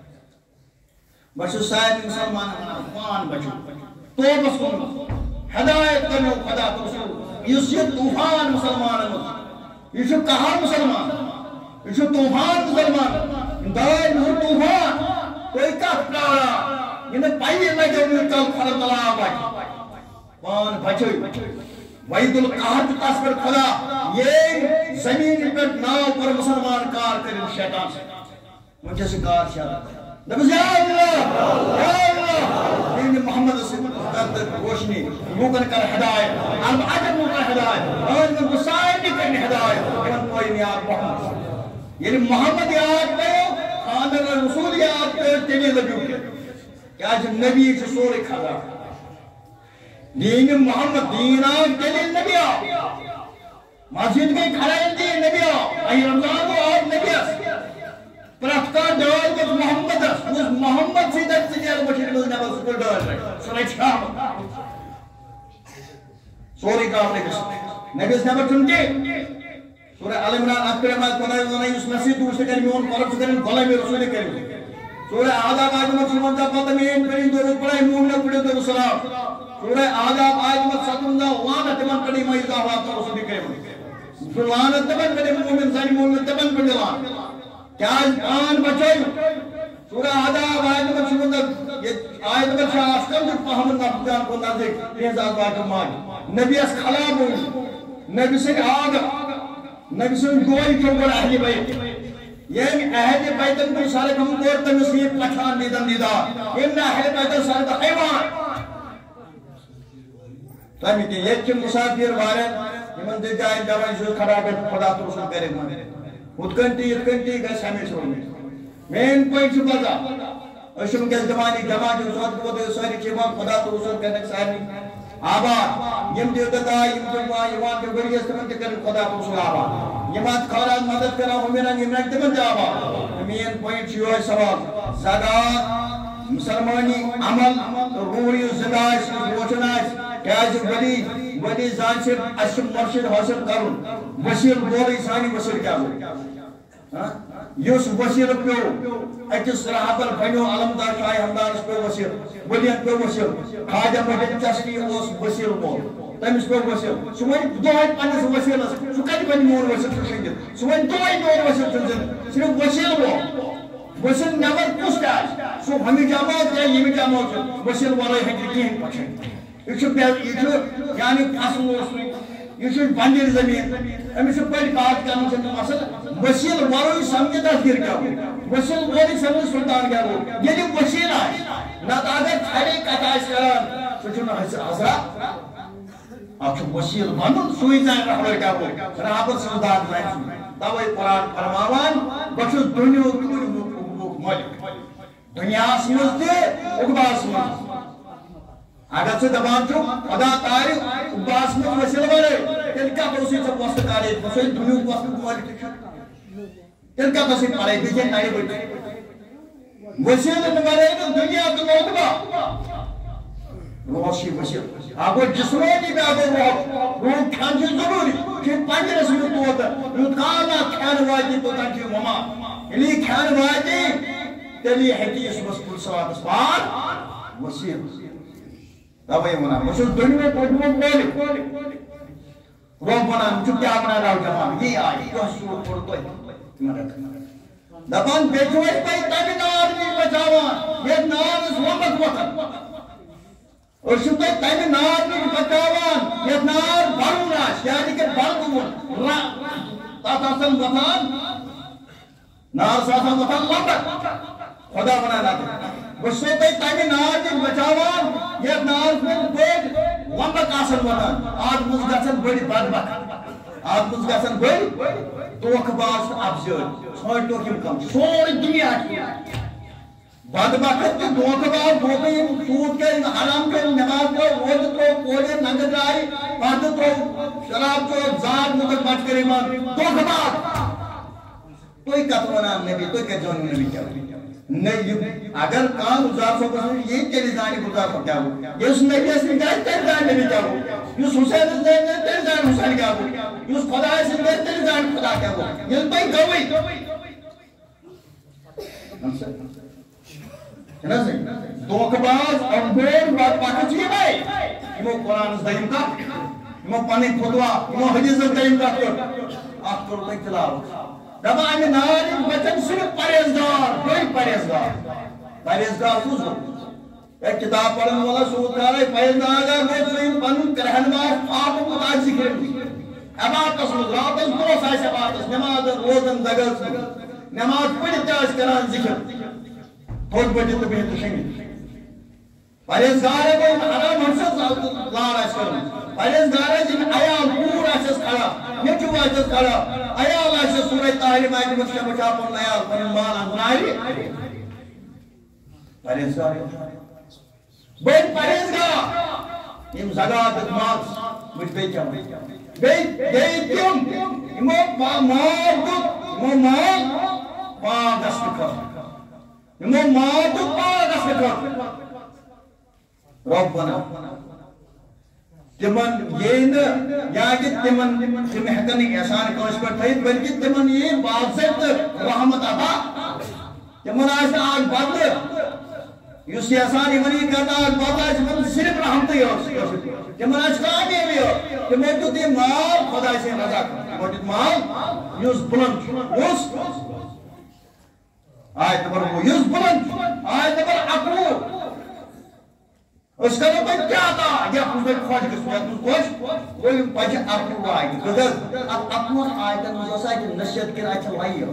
بچو سائد مسلمان قرآن بچو تو بس ہدایت کرنو خدا تو رسول یہ طوفان مسلمان یہ قہر مسلمان یہ طوفان مسلمان دائر یہ طوفان کوئی کت پرارا یہ پائی لگے کل خدا تعالیٰ بچ پان بچوئی وحید القہر تس پر خدا یہ زمین پر ناو پر مسلمان کار کریں شیطان سے مجھے سے کار شیطان نبی یا اللہ یا اللہ دین محمد سے روشنی لوگن کر ہدایت اب عجب کر ہدایت اور ان کو سائے کرنے ہدایت ان کوئی نہیں آپ محمد یعنی محمد یاد کرو خاندر رسول یاد کرو تینے لگو کے کیا جو نبی سے سورے کھڑا دین محمد دین آگ تینے نبی آگ مسجد کے کھڑا دین نبی آگ ای رمضان کو آگ نبی آگ پرفتار ڈال کے محمد اس محمد سے در سے جائے بچے میں نبی سکر ڈال رہے سورہ شام سوری کا اپنے کس نبی اس نبی چنکے سورہ آل عمران اکبر احمد قنائی ونائی اس نصیح تو اسے کریں میون قرب سے کریں غلام رسول کریں سورہ آداب آدمت سلمانزہ فاطمین پرین دورت پڑھائی مومنہ پڑھے دور سلام سورہ آداب آدمت ستمزہ وانہ تمن پڑھی مائزہ واتہ رسول کریں سلوانہ تمن پڑھے مومن سانی مومن تمن پڑھے وان کیا آن بچائی سورہ آداب آیت نمبر شمندر یہ آیت نمبر شاہ آسکم جو پہمد نفجان کو نازک یہ ذات واقع مائی نبی اس خلاب ہوئی نبی سے آگا نبی سے گوئی چونگر اہلی بیت یہ اہلی بیتن کو سارے کم کورتا نصیب پچھان دیدن دیدار یہ اہلی بیتن سارے دا حیوان فہمیتے یہ چھ مسافر بارے یمن دے جائیں جوان جو کھڑا بیت خدا تو رسول کرے مانے اتکنتی اتکنتی گئے ہمیشہ ہوئی مین پوائنٹ چھو بزا اشم کے زمانی جماع جو سوات کو دے ساری چیمان خدا تو رسول کرنے ساری آباد یم دیو دتا یم جمعہ یوان کے بڑی استمن تکر خدا تو رسول آباد یمات خارات مدد کرا ہمیران یمنک تمن جا آباد مین پوائنٹ چھو ہے سوال زکاة مسلمانی عمل روحی زدائش روشنائش کیا جو بڑی بڑی زان سے اشم مرشد حاصل کرن وسیل بولی سانی وسیل کیا ہو یوس وسیل پیو اکس رحبر بنیو علمدار شاہ ہمدارس پیو وسیل ولیت پیو وسیل خاجہ مجد چسکی اس وسیل بول تمیس پیو وسیل سوئی دوئی پانس وسیل سو کتی پانی مون وسیل تشنگل سوئی دوئی دوئی وسیل تنزل صرف وسیل بول وسیل نبر کس آج سو ہمیں جامعات یا یمی جامعات وسیل والائی ہے کہ پچھن یہ چھو یعنی فصل اوسنی یہ چھو بندر زمین امی چھو پہلی بات کرنا چاہتا مسئلہ وسیل واروی سمجھے دستگیر کیا ہو وسیل واروی سمجھے سلطان کیا ہو یہ جو وسیل آئے نہ اگر کھڑے کتا اس کران سچنا حضرت آپ وسیل بنن سوئی زان رحمت کیا وہ رابط سوداد رہن توے قرآن فرماوان بچس دنیا ملک دنیا مز تہ اقباس مز اگر ثہ دپان چھو خدا تارِ اقباس مز وسیل بنے تیل کیا توسی ثہ پوسٹ کالج پوسٹ دنیا پوسٹ ملک تیل کیا توسی پڑھائی بیچے نئی بچے وسیل بنے دنیا تو اقبا روشی وسیل اگر جسمانی میں اگر روح روح کھان چھ ضروری کہ پنجرس میں توتا یوت کانا کھان واجی تو تنچی مما یلی کھان واجی تیلی حدیث بس کل سوات اسپار وسیل تبایی منا وسیل دنیا پڑھنے بولی روح بنا چھ کیا بنا راو جمع یہ آئی یہ سور پڑھتوئی دپان بیچوئی پای تبی نار نہیں بچاوان یہ نار اس وقت وقت اور شبہ تیمی نار نہیں بچاوان یہ نار بڑھن آش یعنی کہ بڑھن تاتا سن وطان نار ساسا وطان لندر خدا بنا لاتے بشو تے تیمی نار نہیں بچاوان یہ نار میں بیٹ لندر کاسن وطان آج مزگسن بڑی بدبخت آج مزگسن بڑی توک باز افزر سوئی توکیم کم سوئی دنیا کی بدبخت کے دھوکہ باز دھوکے سود کے حرام کے نماز کو روز تو کوڑے ننگ جائی پرد تو شراب کو زاد مدد بچ کرے مان دھوکہ باز توئی کتوانا نبی توئی کتوانا نبی کیا نہیں اگر کام گزار سو پسند یہ تیری زانی گزار سو کیا ہو یہ اس نبی اس نے کہا تیری زانی نبی کیا ہو یہ اس حسین اس نے تیری زانی حسین کیا ہو یہ اس خدا اس نے تیری زانی خدا کیا ہو یہ بھائی گوئی دھوکہ باز اور بیر بات پاکت چیئے بھائی یہ قرآن اس دائم کا یہ پانی خدوا یہ حدیث اس دائم کا آپ کرو تک تلاو دبا ہمیں ناری بچن صرف پریزگار کوئی پریزگار پریزگار سوز ہو ایک کتاب پڑھن والا سود کر رہے پریزگار اگر میں سوئن پنن کرہنوار خواب کو تاج ذکر عبادت سمجھ راتس دو سائس عبادت نماز روزن دگل نماز پڑھتے آج کران ذکر خود بجے تو بہت شنگی پریزگار ہے کوئی حرام حرصت لار ایس کرن پریزگار ہے جن ایال پور ایسس کھڑا نیچو ایسس کھڑا ایال ایسس سورہ تعلیم آئیت مجھے بچا پڑھنا ایال پرن مان انگنائی پریزگار ہے بین پریزگار یم زگاد اتماس مجھ بے کیا بین کیم امو مار دت امو مار پا دست کر امو مار دت پا دست کر ربنا تمن یہ یا کہ تمن تم ہکن احسان کوش پر تھئی بلکہ تمن یہ واضح رحمت عطا تمن آج آج بدل یس احسان یمن کرنا آج بدل آج من صرف رحمت ہی ہو تمن آج کامیابی ہو تمن تو دی مال خدا سے رضا کر مال یس بلند یس آیت نمبر وہ یس بلند آیت نمبر اکو اس کا نمبر کیا تھا یہ پوچھتے خوش کس میں تو خوش کوئی بچے اپنو آئی گزر اب اپنو آیت نمبر ہے کہ نشیت کر اچھا لائی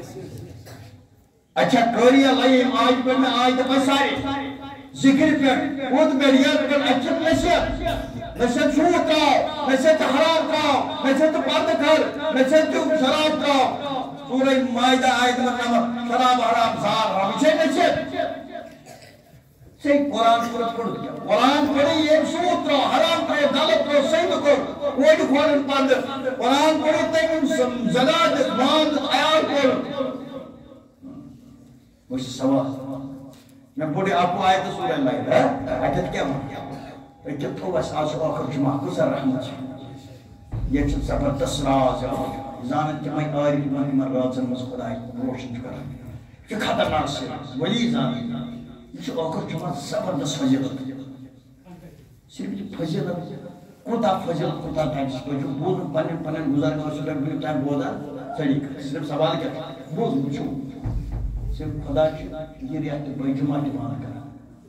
اچھا کریہ لائی آیت پر میں آیت پر سارے ذکر پر خود میریت پر اچھا نشیت نشیت شروع کراؤ نشیت حرام کراؤ نشیت پرد کر نشیت شراب کراؤ سورہ مائدہ آیت نمبر شراب حرام زار حرام اسے نشیت سے قرآن پورت پڑھ دیا قرآن پڑھی یہ سوت رو حرام کرو غلط کرو سید کرو کوئی کھولن پند قرآن پڑھی تیم زلاد ماند آیار کرو مجھے سوال میں پڑھی آپ کو آیت سورہ اللہ ہے آیت کیا ماں ایجب تو بس آج آخر جمعہ گزر رحمت سے یہ چھت زبردست راز ہے زانت جمعی آری بانی من رازن مز خدای روشن کر یہ خطرناک سے ولی زانت یہ آخر جمعہ زبردست فضیلت صرف یہ فضیلت کوتا فضیلت کوتا تاکس کو جو بول پنن پنن گزار گزار سورہ بلی ٹائم بودا صدیق صرف سوال کیا بول مجھو صرف خدا کی یہ ریاست بھائی جمعہ جمعہ کرا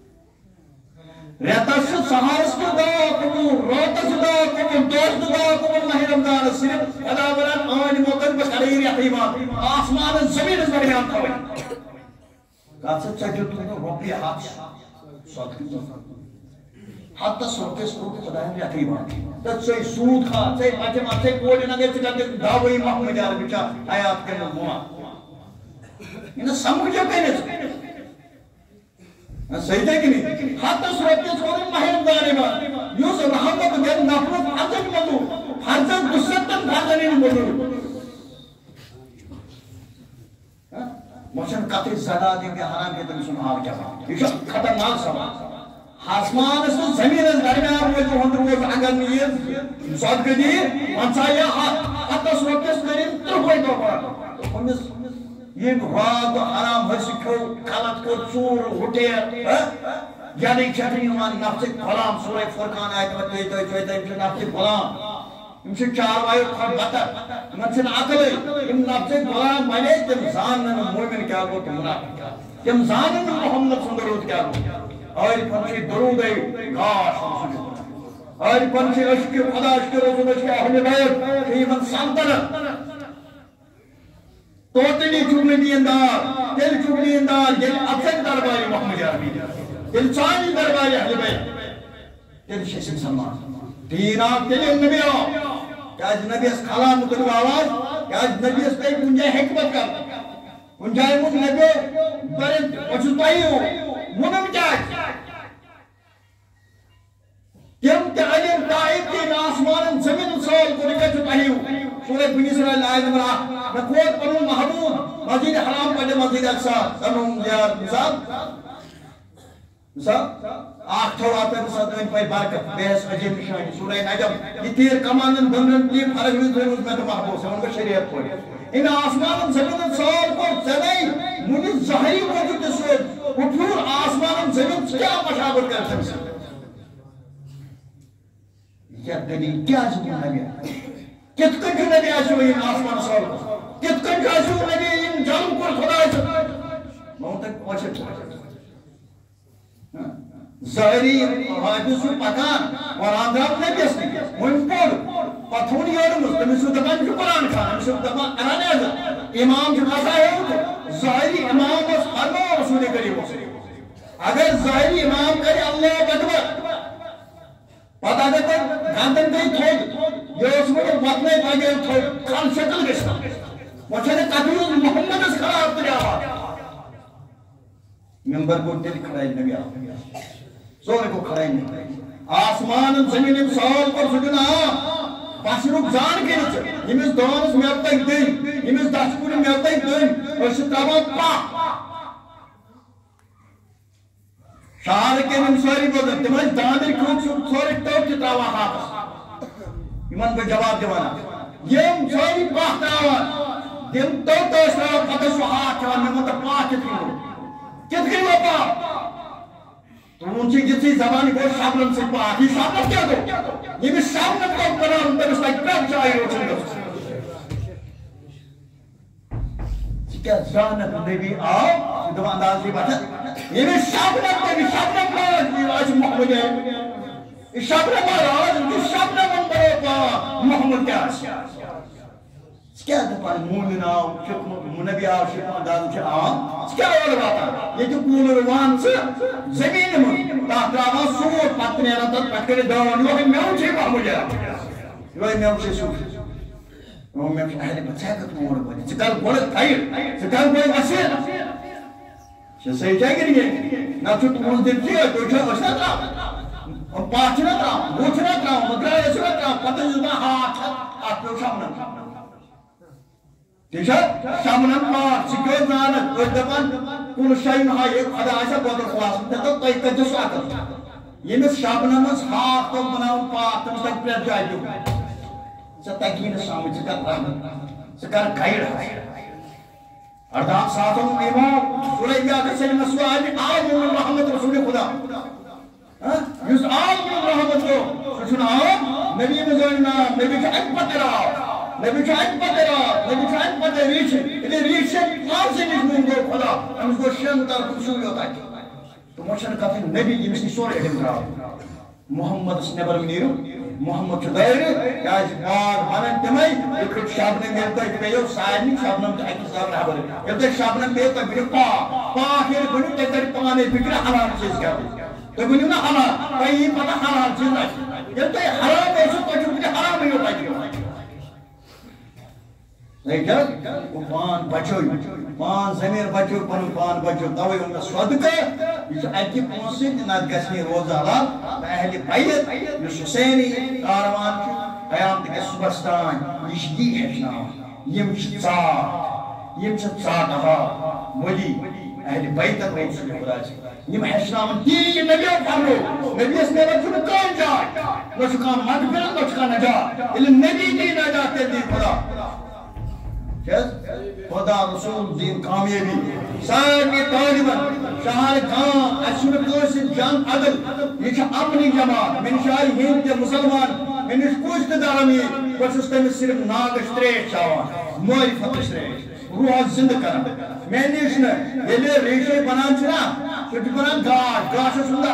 ریتا سے سہارس کو دعا قبول روتا سے دعا قبول دوست دعا قبول ماہ رمضان صرف خدا بران آن موقع بس خلیر یقیمان آسمان زمین اس بریان تھا کہا سچا جو تو نے ربی ہاتھ صادقی تو ہتس رۄپیس کوٚر خۄدایَن رٮ۪تٕے بنٛد تہٕ ژٕے سوٗد کھا ژٕے بچہِ ما ژٕے کورِ نگے ژٕ کر دعوٲیی محمد عربی چھا حیات کٔرِتھ بۄن یہِ نہٕ سمجھو کٔرِتھ صحیح ہے کہ نہیں ہتس رۄپیس کوٚر مہربٲنی بنٛد یُس رحمت دِنہٕ نفرس فرضن موٚزوٗر فرضن دُستن فرضن ہٕنٛدۍ موٚزوٗر وچھن کتھٕے زدا دِنۍ حرام کے تٔمۍ سُنٛد حال کیٛاہ یہِ چھُ خطرناک سوال آسمانس تو زمینس درمیان روز ہند روز اگر نہٕ یہِ صدقہٕ دِیہِ پنژاہ یا ہتس رۄپیس کٔرِن ترٕٛہے دۄہ بعد أمِس ییٚمۍ رات دۄہ حرام حٲصِل کھیوٚو غلط کوٚر ژوٗر ہُٹیر یعنی چھنہٕ یِوان نفژٕکۍ غلام سورے فرقان آیت تُہۍ تُہۍ تُہۍ تُہۍ چھِ نفژٕکۍ غلام یِم چھِ چاروایو کھۄتہٕ بدتر یِمن چھِنہٕ عقلٕے یِم نفژٕکۍ غلام بنے تِم زانن نہٕ مومِن کیٛاہ گوٚو تہٕ مُنافِق کیٛاہ تِم زانن نہٕ محمد سُنٛد درود کیٛاہ گوٚو آری پنچی درودے گاش آری پنچی اشکی خدا اشکی رسول اشکی اہل بیت خیمن سلطنت توتلی چوبلی دیندار دل چوبلی دیندار دل افسد درباری محمد عربی دل چانی درباری اہل بیت دل شیسن سلمان دین آب دل نبی آب کہ آج نبی اس خلام مطلب آواز کہ آج نبی اس پہ کنجائے حکمت کر کنجائے مجھ نبی برد وچھو پائی ہو منم جاج تم تعلیم قائد تین آسمان زمین سال کو لکھا جو تحیو سورہ بنی اسرائیل آئے نمرہ نکوت پنو محمود مسجد حرام پڑھے مسجد اقصا سنوں یار مثال مثال آخ تھوڑا پہ مثال دوئن پہ برکت بحث عجیب نشانی سورہ نجم یہ تیر کماندن دنرن تیر فرق ہوئی دوئن اس میں تو محبوس ہے ان کو شریعت پڑھے ان آسمان زمین سال کو زنائی منی ظاہری موجود سوچ اٹھور آسمان زمین کیا مشابر کرتے ہیں کیا دلیل کیا جمع نبی کت کن جو نبی آشو این آسمان سال کت کن جو آشو نبی این جانم کر خدا آشو مہم تک پوچھے ظاہری حادث و پکان اور آندراب نبی اس نے مہم پوڑ پتھونی یارمز تمیسو دبان جو قرآن کھانا تمیسو دبان ارانی آزا امام جو مزا ہے ظاہری امام اس فرما رسول کریم اگر ظاہری امام کرے اللہ اکبر پتہ اگر تک گاندن گئی تھوڑ یہ اس میں وطنے بگئے تھوڑ خان شکل گشتا وہ چھنے قدر محمد اس خراب تری آباد ممبر کو دل کھڑائی نبی آباد زورے کو کھڑائی نبی آسمان زمین امسال پر سجنا باشرک زان کے نچے ہمیں دانس میلتا ایک دن ہمیں داشکوری میلتا ایک دن اور شتابہ پا شہر کے نمسواری بودن تمہیں داندر کھوک سوری ٹوک کی تراوا حافظ ایمان کو جواب دیوانا یہ سوری پاک تراوا دیم تو تو اس طرح پتہ سو ہاں چوان میں مطلب پاک کتنی ہو کتنی ہو پاک تو ان سے جسی زبانی کو شابلن سے پاک یہ شابلن کیا دو یہ بھی شابلن کو بنا ان پر اس لائک پرک چاہی ہو چلی ہو کیا زانت نبی آؤ دو انداز کی بات ہے یہ بھی شابلن کو بھی شابلن کو آج محمد ہے یہ شابلن کو آج یہ شابلن کو محمد کیا ہے کیا دفعہ مومن آؤ نبی آؤ شکم انداز چھے آؤ کیا اور بات ہے یہ جو کول روان سے زمین میں تحت آبا سور پتنے رندر پتکر دوان یہ میو چھے محمد ہے یہ میو چھے سور وہ میو چھے اہلی بچہ کت مور بڑی چکل بڑت خیر چکل بڑی وسیل چھے صحیح جائے گی نہیں نا چھو تمہن دل چھے تو چھے وشنا ترا اور پاچنا ترا بوچنا ترا مدرہ ایسنا ترا پتہ جزنا ہاتھ آپ پیو شامنا ٹھیک ہے شامنن پاک سکیو زانت اور دپان کل شاین ہاں یہ خدا آشا بہت خلاص تو تائی کجس آکر یہ میں شامنن مز ہاتھ تو بناؤں پاک تمہیں تک پریت جائے جو سے تاکین سامن سکر رحمت سکر گھائر ہے اردام ساتھوں امام سورہ بیاکر سے نسوہ آجی آج من رحمت رسول خدا یس آج من رحمت کو سچنا نبی مزوئنا نبی کا اکبت راؤ نبی چاہت پترا نبی چاہت پتر ریشن یہ ریشن آرزی نجمون گو خدا ہم اس کو شن تر خشوری ہوتا ہے تو موشن کافی نبی یہ مسلی سور ایڈم راو محمد اس نبر منیرو محمد چدائر کہ آج بار بانن تمہیں ایک شابنم ملتا ہے کہ یہ سائنی شابنم تو ایک صاحب رہا بڑے یہ تو شابنم ملتا ہے کہ پا پا پھر بنی تیتر پانے فکر حرام چیز کر دی تو ونیو نا حلال تۄہہِ یی پتہ حلال چیٖز آسہِ ییٚلہِ تۄہہِ حرام ٲسِو تۄہہِ چھُو وٕنہِ حرامٕے پتہٕ پان بچو پان زمین بچو پن پان بچو توے ان صدقہ یہ اکی پونسہ نت گژھنی روز حلال اہل بیت یس حسینی کاروان قیامت کس صبحس تان یہ دی ہچنا یم ژار یم ژاٹ ہا ولی اہل بیت رسول خدا یم ہچناون دی نبی فرمو نبی اس نے وچھ کان جا نہ کان مغفرت نہ کان نجات الا نبی دی نجات دی خدا خدا رسول دین کامیابی سارے طالبان شہر گام اچھن کٲنٛسہِ جان عدل یہ امنی جماعت من شاہی ہند کے مسلمان من کچھ دارم یہ بس تمس صرف ناگش تریش چاوان معرفت تریش روح زندہ کران میں نش نا ییٚلہِ ریشے بنان چھنا سُہ چھُ بنان گاش گاشس ہُنٛد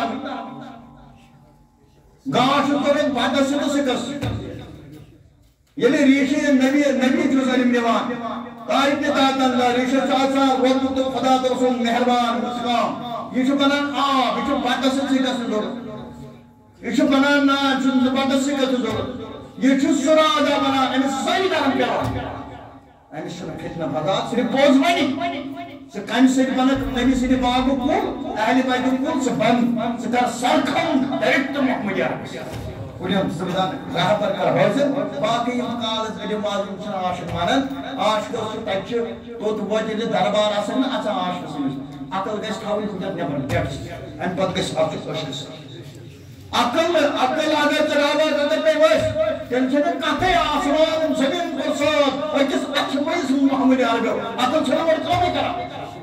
گاش چھُ کران بَتس سۭتۍ سِکس ییٚلہِ ریشے نبی نبی چھُ سٲلِم نِوان تاریخ نے داتن اللہ ریشہ چاہتا رب تو خدا تو رسول مہربان مسلام یہ چھو بنان آب یہ چھو باتس سے گژھن ضرورت یہ چھو بنان نا چھو باتس سے گژھن ضرورت یہ چھو سرادا بنان امس ساری نرم پیوان امس چھو فتنہ فساد صرف پوز ونی سے کن سے بنک نبی سے باغ کو اہل بیت کو سے بند سے کر سرکھم ڈائریکٹ محمد عربی ولیم سبدان راہ پر کر حاضر باقی مقالز علم عظیم چھن عاشق مانن عاشق اس تچ تو تو وجہ دربار آسن نا اچھا عاشق سمجھ عقل گژھِ تھاوٕنۍ کُنہِ نٮ۪بر ڈیٹس امہِ پتہٕ گژھِ عقل ٲسِس عقل عقل اگر ژٕ رابر اگر پے ؤسۍ تیٚلہِ چھنہٕ کتھٕے آسمان زٔمیٖن کوٚر صاف أکِس اَتھٕ مٔنٛزۍ محمد عربیو عقل چھنہٕ وۄنۍ کٲمٕے کران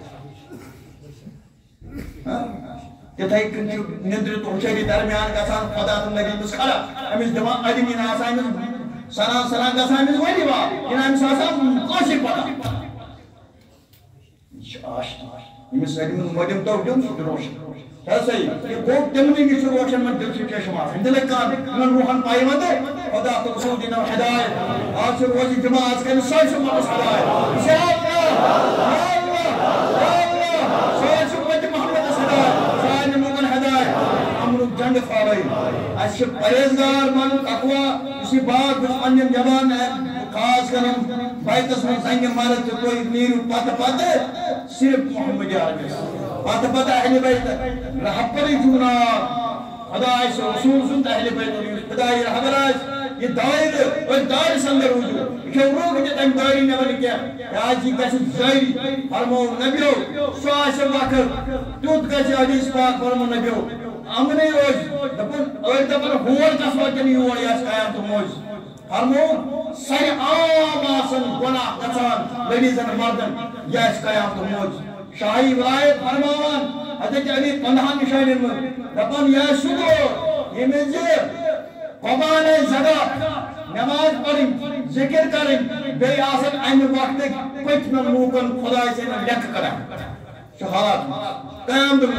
تتھے کن ندر تو شری درمیان گژھان خدا تہٕ نبی مس کھڑا امس دِوان علمی آسان امس سنا سنا گژھان امس ؤری وا یہِ امس آسان کٲشِر پتہ یہِ آش امس علم مدم تو دیُن سُہ روشن ہسا یہِ گوٚو تِمنٕے نِش روشن من دل سچویشن آسان دِلٕکۍ کان یِمن روحن پاے وَتہٕ خدا تہٕ رسول دِنو ہدایت آز چھُ روزِ جماعت کرِ سٲرسٕے مُلکس ہدایت یا اللہ یا اللہ یا اللہ سٲرسٕے وَتہِ محمدس ہدایت امرک جنگ فارئی اس پرہیزگار من تقوی اسی بات بس پنجن جوان ہے خاص کرم بیتس من زنگ مرد کوئی نیرو پتہ پتہ صرف محمد عربی پتہ پتہ اہل بیت رہبری چونا خدا اس رسول سنت اہل بیت خدای رہبر اس یہ دائر اور دائر سندر ہوجو یہ روح کے تم دائر نبر کیا آج جی کس زائری فرمو نبیو سواس وقت توت کس حدیث پاک فرمو نبیو امنے روز دپن اور دپن ہور کس وقت نہیں ہوا یاس قیام تو موز فرمو سر عام آسن گناہ گژھان لڑیزن مردن یاس قیام تو موز شاہی ولایت فرماوان حضرت علی پندہان نشانن من دپن یا شکر یہ مزے قبان زکات نماز پڑھیں ذکر کریں بے آسن این وقت پچھن لوکن خدا سے لکھ کریں چھ حالات قیام دل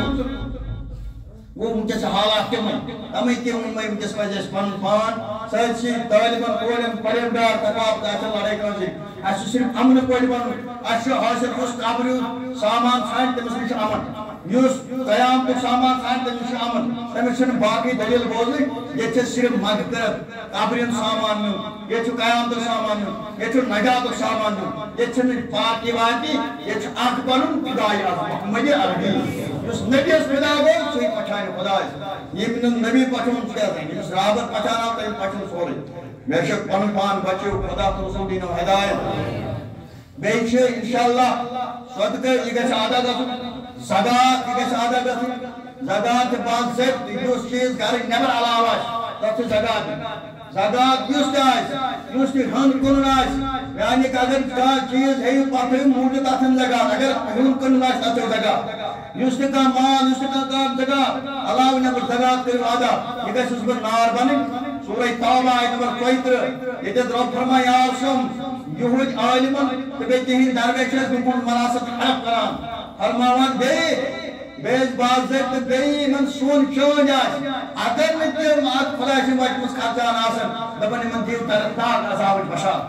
وہ ونکس حالات تمے تمے تمے ونکس پزِ پن پان سٲرسٕے طالبن کورٮ۪ن پرہیزگار تقاب آسن لڑٲے کٲنٛسہِ اسہِ چھُ صرف امن پٲٹھۍ بنُن اسہِ چھُ حٲصِل یُس قبریُک سامان ژھانٛڈِ تٔمِس نِش چھُ امن یُس قیامتُک سامان ژھانٛڈِ تٔمِس چھُ امن تٔمِس چھُنہٕ باقٕے دٔلیٖل بوزٕنۍ ییٚتہِ چھِ صرف مغفرت قبرِیُن سامان نیُن ییٚتہِ چھُ قیامتُک سامان نیُن ییٚتہِ چھُ نجاتُک سامان نیُن ییٚتہِ چھِنہٕ پاکی واکی ییٚتہِ چھُ اکھ بنُن خداے اعظم محمد عربی یُس نبیَس فدا گوٚو سُے پہچانہِ خداے ییٚمۍ نہٕ نبی پہچون سُہ کیٛاہ زانہِ ییٚمِس رابر پہچاناو تٔمۍ پہچون سورُے بے شک پنُن پان بچٲیِو خدا تہٕ رسول دیٖنو ہدایت بیٚیہِ چھِ انشاءاللہ صدقہٕ یہِ گژھِ ادا گژھُن زکات یہِ گژھِ ادا گژھُن زکات چھِ باضٲبطہٕ یُس چیٖز گرٕکۍ نٮ۪بر علاوٕ آسہِ تتھ چھُ زکات دیُن زکات یُس تہِ آسہِ یُس تہِ ہیوٚن کٕنُن آسہِ یعنی کہ اگر کانٛہہ چیٖز ہیٚیِو پتہٕ تھٲیِو موٗجوٗد تتھ چھَنہٕ زکات اگر ہیوٚن کٕنُن آسہِ تتھ چھُ زکات یُس تہِ کانٛہہ مال یُس تہِ کانٛہہ کانٛہہ زکات علاوٕ نٮ۪بر زکات کٔرِو ادا یہِ گژھِ یُس بہٕ نار بنٕنۍ سورہ توبہ آیت نمبر ژۄیہِ تٕرٛہ ییٚتٮ۪تھ رۄب فرماے یا سم یہودۍ عالمن تہٕ بیٚیہِ تِہِنٛدۍ درگاہ چھِ أسۍ بہٕ مناسب حلف کران فرماوان بیٚیہِ بیٚیہِ ٲسۍ باضٲبطہٕ بیٚیہِ یِمن سون چٲنۍ آسہِ اگر نہٕ تِم اتھ خۄداے سٕنٛدِ وتہِ منٛز خرچان آسن دپان یِمن دِیِو دردناک عذابٕچ بشارت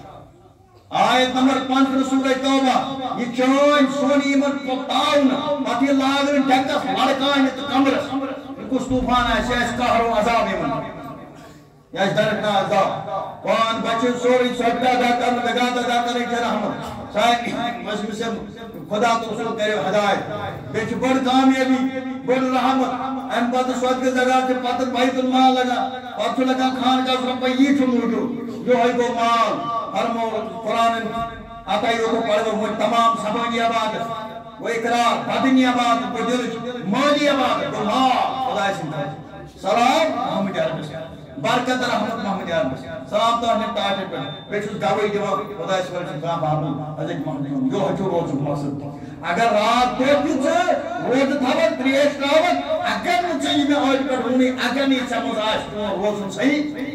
آیت نمبر پنٛژترٕہ سورہ توبہ یہِ چٲنۍ سون یِمن تاونہٕ پتہٕ یہِ لاگنہٕ ڈٮ۪کس لڑکانہِ تہٕ کمرس کس طوفان آئے یہ قہر و عذاب یمن یہ درکنا عذاب پان بچے سوری سجدہ ادا کرنے لگات ادا کرنے کے رحمت سائنی مجمع سے خدا تو رسول کرے ہدایت بیچ بڑ کامیابی بڑ رحمت ام پتہ سوت کے جگہ سے پتہ بیت المال لگا پتہ لگا خان کا روپے یہ چھو موجود جو ہے وہ مال ہر مو قرآن آتا ہی وہ پڑھو وہ تمام سبانی عبادت وہ اقرار بدنی عبادت وہ دل مالی عبادت وہ مال خدا سے سلام محمد عربی برکت رحمت محمد عربی سلام تو ہمیں تاجر پر بیچوز گاوئی دیوان خدا سے فرشن کام بابو حضرت محمد جو ہچو روز مقصد اگر رات دو دن سے روز تھاوت تریش تھاوت اگر مجھے میں آج پر ہونی اگر نہیں سمجھ آج تو روز صحیح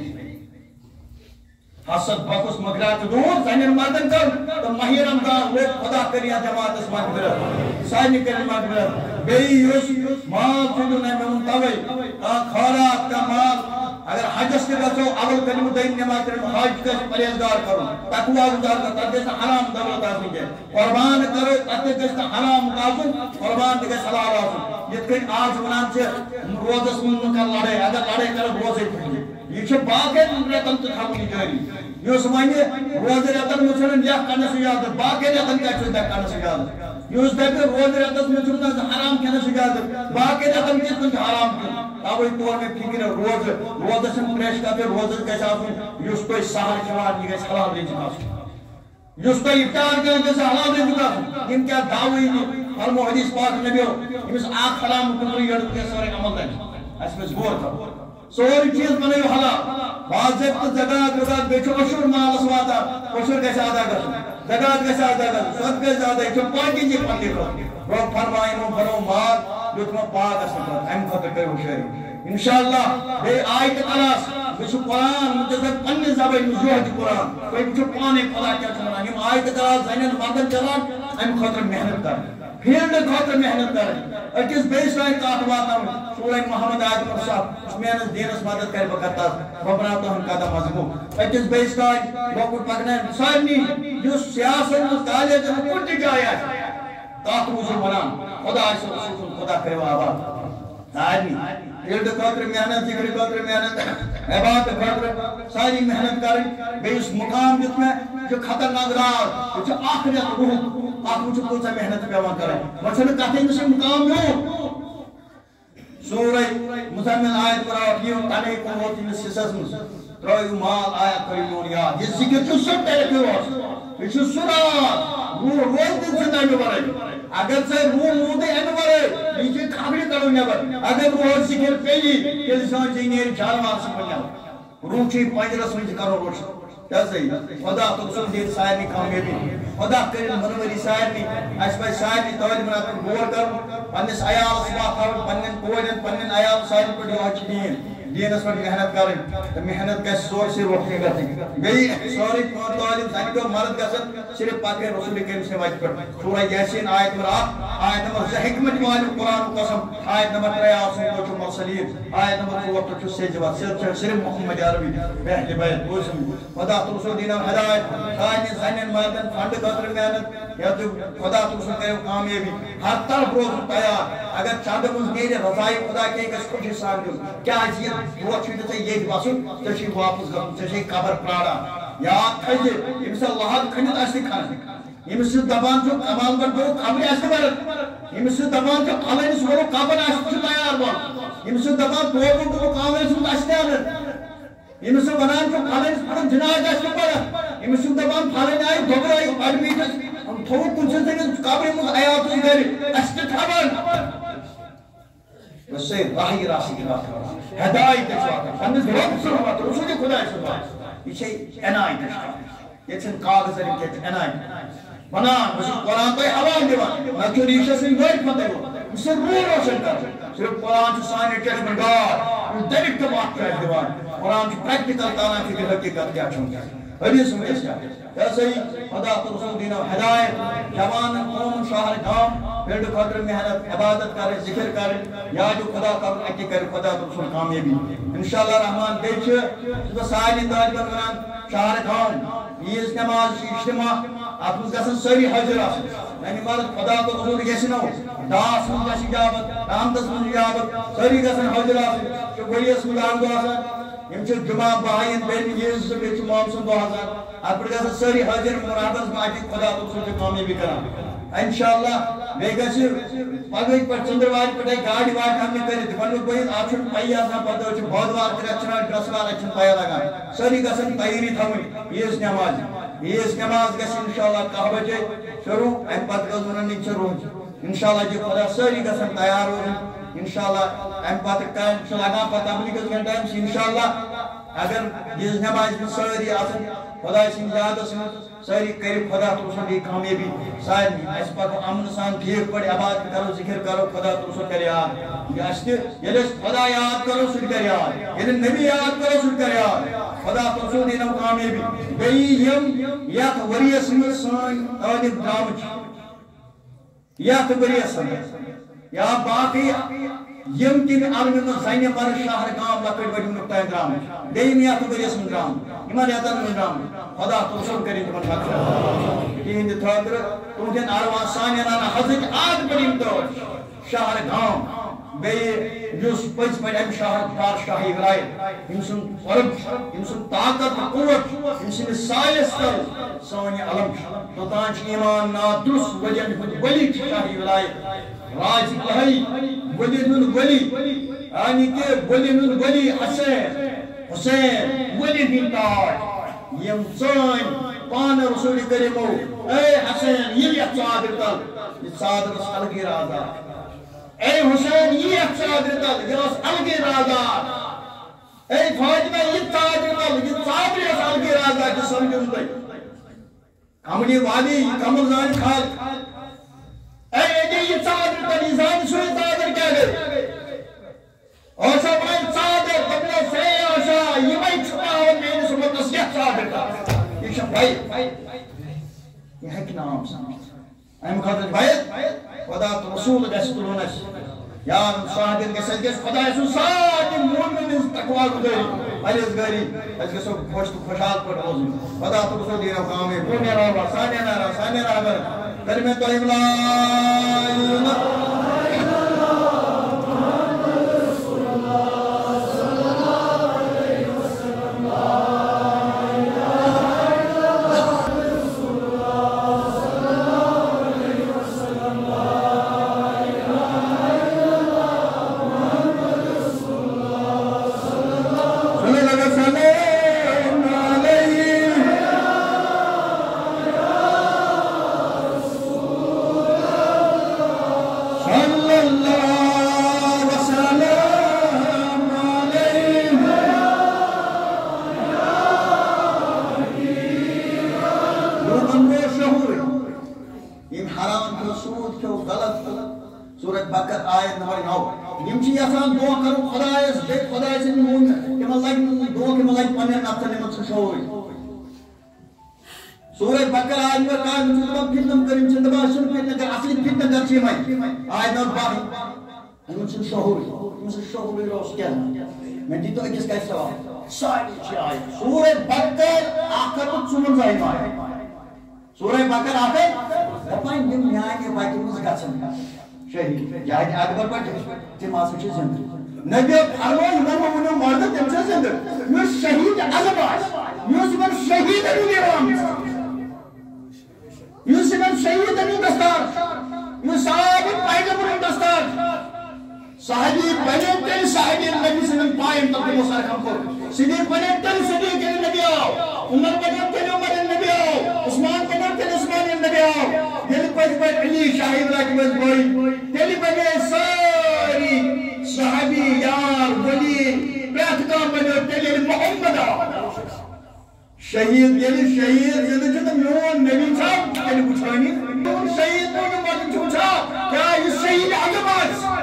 حسد بکس مغرات دور زنین مردن کر تو ماہ رمضان لوگ خدا کریا جماعت اس مغفرت سائنی کری مغفرت بی یوس مال چھوڑو نے میں منتوی خارات کا مال اگر حجس کے گھر اول کلمہ دین نماز کریں حج کا پرہیزگار کرو تقوی گزار کر تر جیسا حرام دولت آسن کے قربان کرو تر جیسا حرام آسن قربان دیکھے حلال آسن یہ کہ آج ونان سے روزس من کر لڑے اگر لڑے کر روزے پھنجے یہ چھو باقی رتن تو تھاونی جاری یہ سمائیے روز رتن مسلم یا کرنے سے یاد باقی رتن کا چھو دیکھ کرنے سے یاد یہ اس دیکھ روز رتن مسلم حرام کہنے سے یاد باقی رتن کس کن حرام کن تاوی طور میں فکر روز روز سن پریش کرتے روز کیسا آسن یس تو سہر کھوار یہ گیس حلال دیں چکا یس تو افطار کرنے جیسا حلال دیں چکا ان کیا دعوی نہیں فرمو حدیث پاک نبیو امس آخ حلام کنری یڑ کے سورے عمل دیں اس میں زور تھا سوری چیز بنائیو حلال واضح تو زکاة وکات بیچو اشور مال اسواتا اشور کیسا آدھا کر زکاة کیسا آدھا کر صد کیسا آدھا کر پاکی جی پندی کر روک فرمائیں نو بنو مال لطمہ پاک اسواتا ایم خطر کرو شہری انشاءاللہ بے آیت قراس بچو قرآن مجھزد پنی زبائی مجھوحد قرآن کوئی بچو پانے خدا کیا چلان ہم آیت قراس زینن مردن چلان ایم خطر محنت کر فیلڈ خطر محنت کر اکس بیس لائن کاتواتا ہوں سورہ محمد آیت پر صاحب اس میں انس دین اس مدد کر بکرتا ربنا تو ہم قدم مضمو اکس بیس لائن وقت پکنے سارنی جو سیاست اس کالے جب کچھ جایا ہے تاکوزی منام خدا اس رسول خدا کرے آباد سارنی فیلڈ خطر محنت ذکر خطر محنت عبادت خطر ساری محنت کریں بے اس مقام جس میں جو خطرناک رات جو آخریت روح آپ مجھے کون سا محنت پیوان کریں مرسل کہتے ہیں اسے مقام میں سورہ مزمن آیت پر آتیوں تانے کون ہوتی میں سسس میں ترائی مال آیت پر یونیا یہ ذکر جو سب تیرے کے واسط یہ جو سرات روح روز دن سے نہیں بڑھے اگر سے روح مودے ہیں بڑھے نیچے خبری کرو نبر اگر روح ذکر پہلی کہ لسان چینیر چال مار سکتا روح چی پانچ رسمی کرو روش کیا صحیح خدا تو سن دیر سائر نہیں کامیابی خدا کرن منوری سائر نہیں اس پر سائر نہیں توجہ منا پر گور کر پنس عیال سوا کر پنن کوئن پنن عیال سائر پر جو آج دین دین اس پر محنت کریں محنت کا سور سے روکنے کرتے ہیں گئی سوری تعلیم سائن کو مرد کا سن صرف پاکر رسول کریم سے واجب پر سورہ یاسین آیت نمبر آٹھ آیت نمبر سے حکمت معلوم قرآن قسم آیت نمبر تریاس سن کو مرسلین آیت نمبر کو وقت چو سے جواب صرف صرف محمد عربی بہل بیت بوزم خدا تو رسول دین ہدایت سائن سائن مردن فنڈ قدر محنت یا تو خدا تو رسول کرے کامیابی ہر طرف روز تیار اگر چاند مز میرے رضائی خدا کے کس کچھ حسان دوں کیا یہ وہ چھوٹے سے یہ باسن تشی واپس گم تشی قبر پراڑا یاد تھے امس اللہ کھنت اس کھانا امس دبان جو کمال پر دو قبر اس پر امس دبان جو قبر اس وہ قبر اس تیار وہ امس دبان دو کو قبر اس اس تیار امس بنان جو قبر اس پر جنازہ اس پر امس دبان پھالے آئی دوبرائی ایڈمیٹ ہم تھو کچھ سے قبر میں آیا تو ادھر اس خبر وسے راہی راسی کی بات ہدایت چاہتا ہمیں رب سبحانہ رسول خدا سبحانہ یہ عنایت ہے یہ چن کاغذ ہے کہ عنایت بنا بس قرآن تو حوالہ دیوان نہ کہ ریشہ سے نہیں پتہ ہو اسے روح روشن کر صرف قرآن جو سائن ٹیسٹ گار ڈائریکٹ بات کر دیوان قرآن کی پریکٹیکل تعالیٰ کی حقیقت کیا چونکہ حدیث میں اس کیا ایسے ہی خدا تو رسول دین و ہدایت جوان قوم شہر گام پیڑ خاطر محنت عبادت کرے ذکر کرے یا جو خدا کا اکی کرے خدا تو رسول کامیابی انشاءاللہ رحمان بیچ ساری طالبان ونان شہر گام عیز نماز اجتماع ات مز گژھن سٲری حٲضِر آسٕنۍ یعنی مرد خدا تو حضور گژھنو داس منٛز گژھِ اجابت رحمتس منٛز اجابت سٲری گژھن حٲضِر آسٕنۍ چھُ ؤریَس منٛز اکھ دۄہ آسان یم چھِ جمعہ بہایَن بیٚیہِ عیز تہٕ بیٚیہِ چھُ محرم سُنٛد دۄہ آسان اتھ پٮ۪ٹھ گژھن سٲری حٲضِر مُنادس منٛز اَتہِ خدا تو سُہ چھُ کامیٲبی کران انشاءاللہ بیٚیہِ گژھِ پگہٕکۍ پٮ۪ٹھ ژٔنٛدٕروارِ پٮ۪ٹھَے گاڑِ واڑِ حملہِ کٔرِتھ گۄڈنیُک بٔیِتھ اَتھ چھُنہٕ پَیی آسان پَتہٕ حظ چھِ بودوار ترٛےٚ چھِنہٕ برٛٮ۪سوار اَتہِ چھِنہٕ پَیی لگان سٲری گژھن تیٲری تھاوٕنۍ عیز نٮ۪مازِ عیز نٮ۪ماز گژھِ انشاءاللہ کاہ بجے شروع اَمہِ پَتہٕ گٔژھ وَنان یہِ چھِ روزِ انشاءاللہ جی خدا سٲری گژھن تیار روزٕنۍ انشاءاللہ اَمہِ پَتہٕ کامہِ چھُ لگان پَتہٕ تبلیغس گھنٹہٕ چھِ انشاءاللہ اگر عیز نٮ۪مازِ منٛز سٲری آسن خۄداے سٕنٛدِ یادس منٛز سٲری کٔرِو خدا تُل سُنٛد یہِ کامیٲبی سارنٕے اَسہِ پَکو اَمنہٕ سان ٹھیٖک پٲٹھۍ عبادت کرو ذِکر کرو خدا تُل سُہ کرِ یاد اَسہِ تہِ ییٚلہِ أسۍ خدا یاد کرو سُہ تہِ کرِ یاد ییٚلہِ نبی یاد کرو سُہ تہِ کرِ یاد خدا تُل سُنٛد یِنو کامیٲبی بیٚیہِ یِم یتھ ؤریَس منٛز سٲنۍ تعلیٖم درٛامٕژ چھِ یتھ ؤریَس منٛز یا باقٕے یم تم علمہِ منٛز زنہِ مرد شہر گام لۄکٕٹۍ بٔڑۍ وٕنیُک تام درٛامٕتۍ بیٚیہِ یِم یتھ ؤریَس منٛز درٛامٕتۍ یِمن رٮ۪تن منٛز درٛامٕتۍ خدا تُل سُنٛد کٔرِنۍ تِمن مقصد تِہنٛدِ خٲطرٕ تُہنٛدٮ۪ن ارواح سانٮ۪ن انان حضرت آد پٔرِم تٲج شہر گام بیٚیہِ یُس پٔزۍ پٲٹھۍ امہِ شہر بادشاہی ولایت یِم سُنٛد قۄرب چھُ یِم سُنٛد طاقت تہٕ قوت یِم سٕنٛدِس سایس تل سون یہِ علم چھُ توٚتام چھُ ایمان نادرُست ؤلین ہُنٛد ؤلی چھُ شاہی ولایت راج بہائی ولین ہُنٛد ؤلی یعنی کہ ولین ہُنٛد ؤلی حسین حسین ولین ہٕنٛدۍ تاج یم سٲنۍ پانہٕ رسول کریمو اے حسین یہِ یتھ ژادرِ تل یہِ ژادر ٲس الگٕے رازدار اے حسین یہِ یتھ ژادرِ تل یہِ ٲس الگٕے رازدار اے فاطمہ یہِ ژادرِ تل یہِ ژادرِ ٲس الگٕے رازدار تہِ سمجھُن تُہۍ کملی والی کمل زانہِ کھال اے یہ ژادر تل یہِ زانہِ سُے ژادر کیٛاہ گٔے آسا وۄنۍ ژادر دپنو سے آسا یِمے چھُپاوان میٲنِس اُمتس یتھ ژادرِ تل یہِ چھِ بھائی یہِ ہیٚکہِ نہٕ عام سمجھِتھ امہِ خٲطرٕ بھائی خدا تہٕ رسوٗل گژھِ تُلُن اَسہِ یار صاحبن گژھِ اَسہِ گژھِ خۄداے سُنٛد سارنٕے مومنن ہٕنٛز تقوا گُزٲری پرہیزگٲری اَسہِ گژھو خۄش تہٕ خۄشحال پٲٹھۍ روزُن خدا تہٕ رسوٗل دیٖنو کامیاب پرٛونہِ راوا سانہِ نارا سانہِ رابر کٔرِ مےٚ تۄہہِ بُلاے سورت بقر آیت نمبر نو یم چھ یژھان دعا کرو خدایس بیٚیہِ خداے سٕنٛدۍ موٗمن تِمن لگہِ نہٕ دھوکہٕ یِمن لگہِ پننٮ۪ن نفسن یِمن چھُ شعوٗر سورت بقر آیت نمبر کاہ چھُ دپان فتنہٕ کٔرِم چھِ دپان چھُنہٕ فتنہٕ کر اصلی فتنہٕ کر چھِ یِمے آیت نمبر باہ یِمن چھُنہٕ شعوٗر یِمن چھُ شعوٗرٕے روز کیٛاہ مےٚ دِتو أکِس کتھِ جواب سارے چھِ آیت سورت بقر اکھ ہتھ تہٕ ژُوَنٛزاہِم آیت سورت بقر اکھ ہتھ دپان یِم میانہِ وتہِ منٛز گژھن شہید جاہد اکبر پٲٹھۍ تِم ہسا چھِ زِندٕ نبیو فرموو یِمن ما ؤنِو مردٕ تِم چھِ زِندٕ یُس شہید عزم آسہِ یُس یِمن شہیدن ہُنٛد اِمام یُس یِمن شہیدن ہُنٛد دستار یُس صحابہٕ پیغمبرن ہُنٛد دستار صحابی بنے تیٚلہِ صحابی نبی سٕنٛدٮ۪ن پایَن تل تِمو سرخم کوٚر صدیق بنے تیٚلہِ صدیق ییٚلہِ نبی آو عمر بنے تیٚلہِ عمر ییٚلہِ نبی آو عثمان بنے تیٚلہِ عثمان ییٚلہِ نبی آو ییٚلہِ پٔزۍ پٲٹھۍ علی شاہد راکہِ منٛز بٔڑۍ تیٚلہِ بنے سٲری صحابی یار ولی پرٛٮ۪تھ کانٛہہ بنیو تیٚلہِ ییٚلہِ محمد آو شہید ییٚلہِ شہید ییٚلہِ چھُ تہٕ میون نبی چھا تیٚلہِ وٕچھانی میون شہید میون مردم چھُ وٕچھان کیٛاہ یُس شہید عزم آسہِ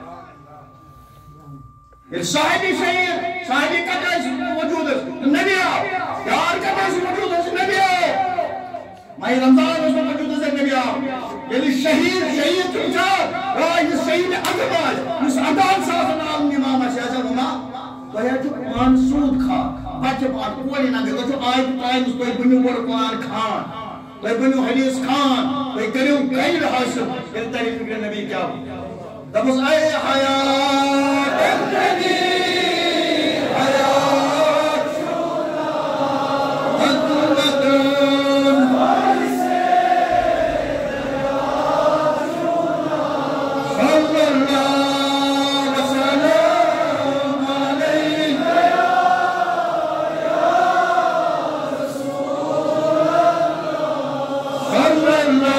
ییٚلہِ صحابی شہید صحابی کتہِ ٲسۍ موجوٗد ٲسۍ نبی آو یار کتہِ ٲسۍ موجوٗد ٲسۍ نبی آو ماہِ رمضان اوس نہٕ موجوٗد ٲسۍ نبی آو ییٚلہِ شہید شہید چھُ وٕچھان آ یُس شہید عزم آسہِ یُس عدالت چھُ آسان عالم امام آسہِ یہِ ہسا ووٚننا تو ہے جو پان سود کھا بچے بات کوئی نہ گئے تو آئے تائم اس کوئی بنیو بڑھ قرآن کھان کوئی بنیو حدیث کھان کوئی کریو غیر حاصل ان طریق فکر نبی کیا دبس اے حیات اندنی حیات شولا حکومتن وائسے حیات شولا صلی اللہ وسلم علیہ یا رسول اللہ صلی اللہ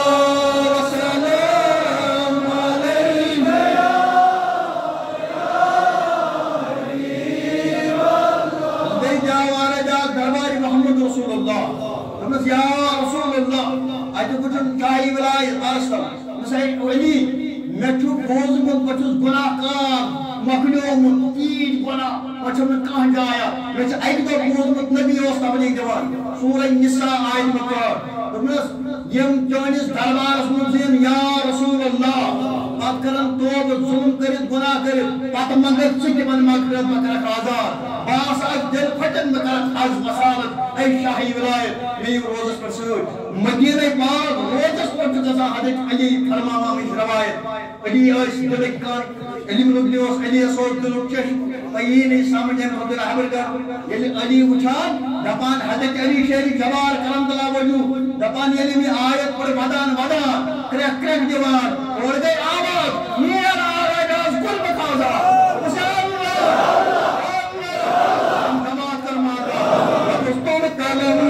یا رسول اللہ اجھے کچھن چاہی ولائی ارسل مسائل علی میں چھو بوزمت پچھوز گناہ کار مکنیومت تیج گناہ پچھو میں کہاں جایا میں چھو ایک دور بوزمت نبی اوستا بنی جوان سورہ نساء آیت مکار دمس یم چونیس دربار اسمزین یا رسول اللہ بات کرن توب ظلم کرت گناہ کرت پات منگر چکی من مغفرت مکرک آزاد باس اج دل پھٹن مکرک از مسالت اے شاہی ولایت میں روزس پر سوچ مدینہ پاک روزس پر جزا حضرت علی فرماوا میں روایت علی اس دلک کار علی ملوک علی سوچ دلک چش این سامنے رب العبر کر یلی علی اٹھان دپان حضرت علی شہری جوار کرم دلا وجو دپان یلی میں آیت پر ودان ودان کرک کرک جوان اور گئی آواز میر آواز از کل بتازا حسین اللہ اللہ دماغ کر مادا ربستون کلم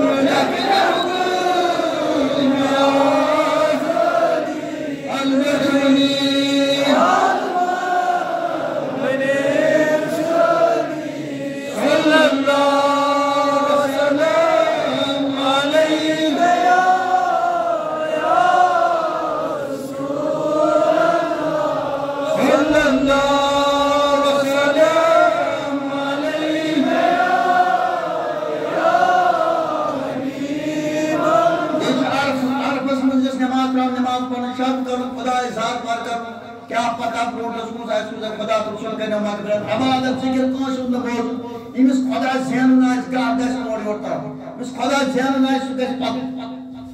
کیا پتہ پروٹ رسول ہے سوزہ خدا رسول کے نام مغفرت عبادت ذکر کون شد نبوز امس خدا زین ناس گاہ دس موڑ ہوتا امس خدا زین ناس گس پت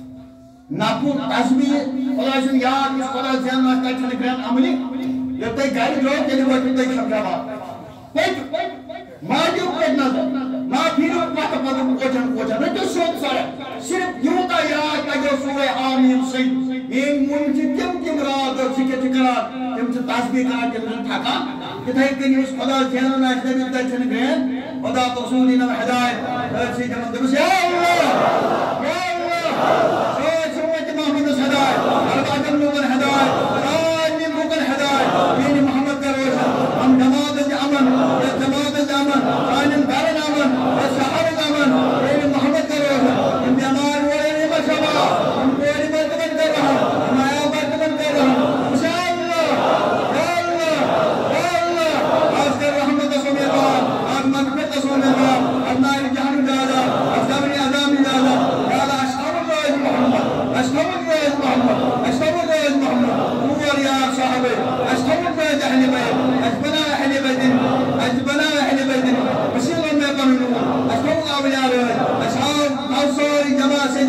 ناپو تسبیح خدا سن یاد امس خدا زین ناس کا چھن گران عملی یہ تے گھر جو تیلی وقت تے شمشابات پیٹ ماجو پیٹ نظر نا پھیرو پت پت کوچن کوچن نہ جو سوک سارا صرف یوتا یاد کا جو سورہ آمین سید این مومن چھ تم تم رات اور ذکر کران تم چھ تسبیح کران تم تھکا کتھے کنی اس خدا جانو نہ دے تے چھن گران خدا رسول نہ ہدایت اسی جمن دس یا اللہ یا اللہ سوچ سوچ محمد ہدایت اربع جنوں ہدایت سالم مغل ہدایت دین محمد کا روشن ہم جماعت امن یا جماعت امن سالم دارن امن یا شہر امن دین محمد کا روشن ہم بیمار ہوئے نہیں بچا ہم کوئی مرتبہ کر رہا ہم آیا مرتبہ کر رہا انشاءاللہ یا اللہ یا اللہ آج کر رحمت سمیتان آج مغفرت سمیتان ابنائی جہن جادا افضابنی عظام جادا یا اللہ اشتر اللہ محمد اشتر اللہ محمد اشتر اللہ محمد نور یا صحابے اشتر اللہ اہل بیت اجبنا اہل بیت اجبنا اہل بیت بسیل اللہ قانون اشتر اللہ اولیاء اشعار موصول جماع سے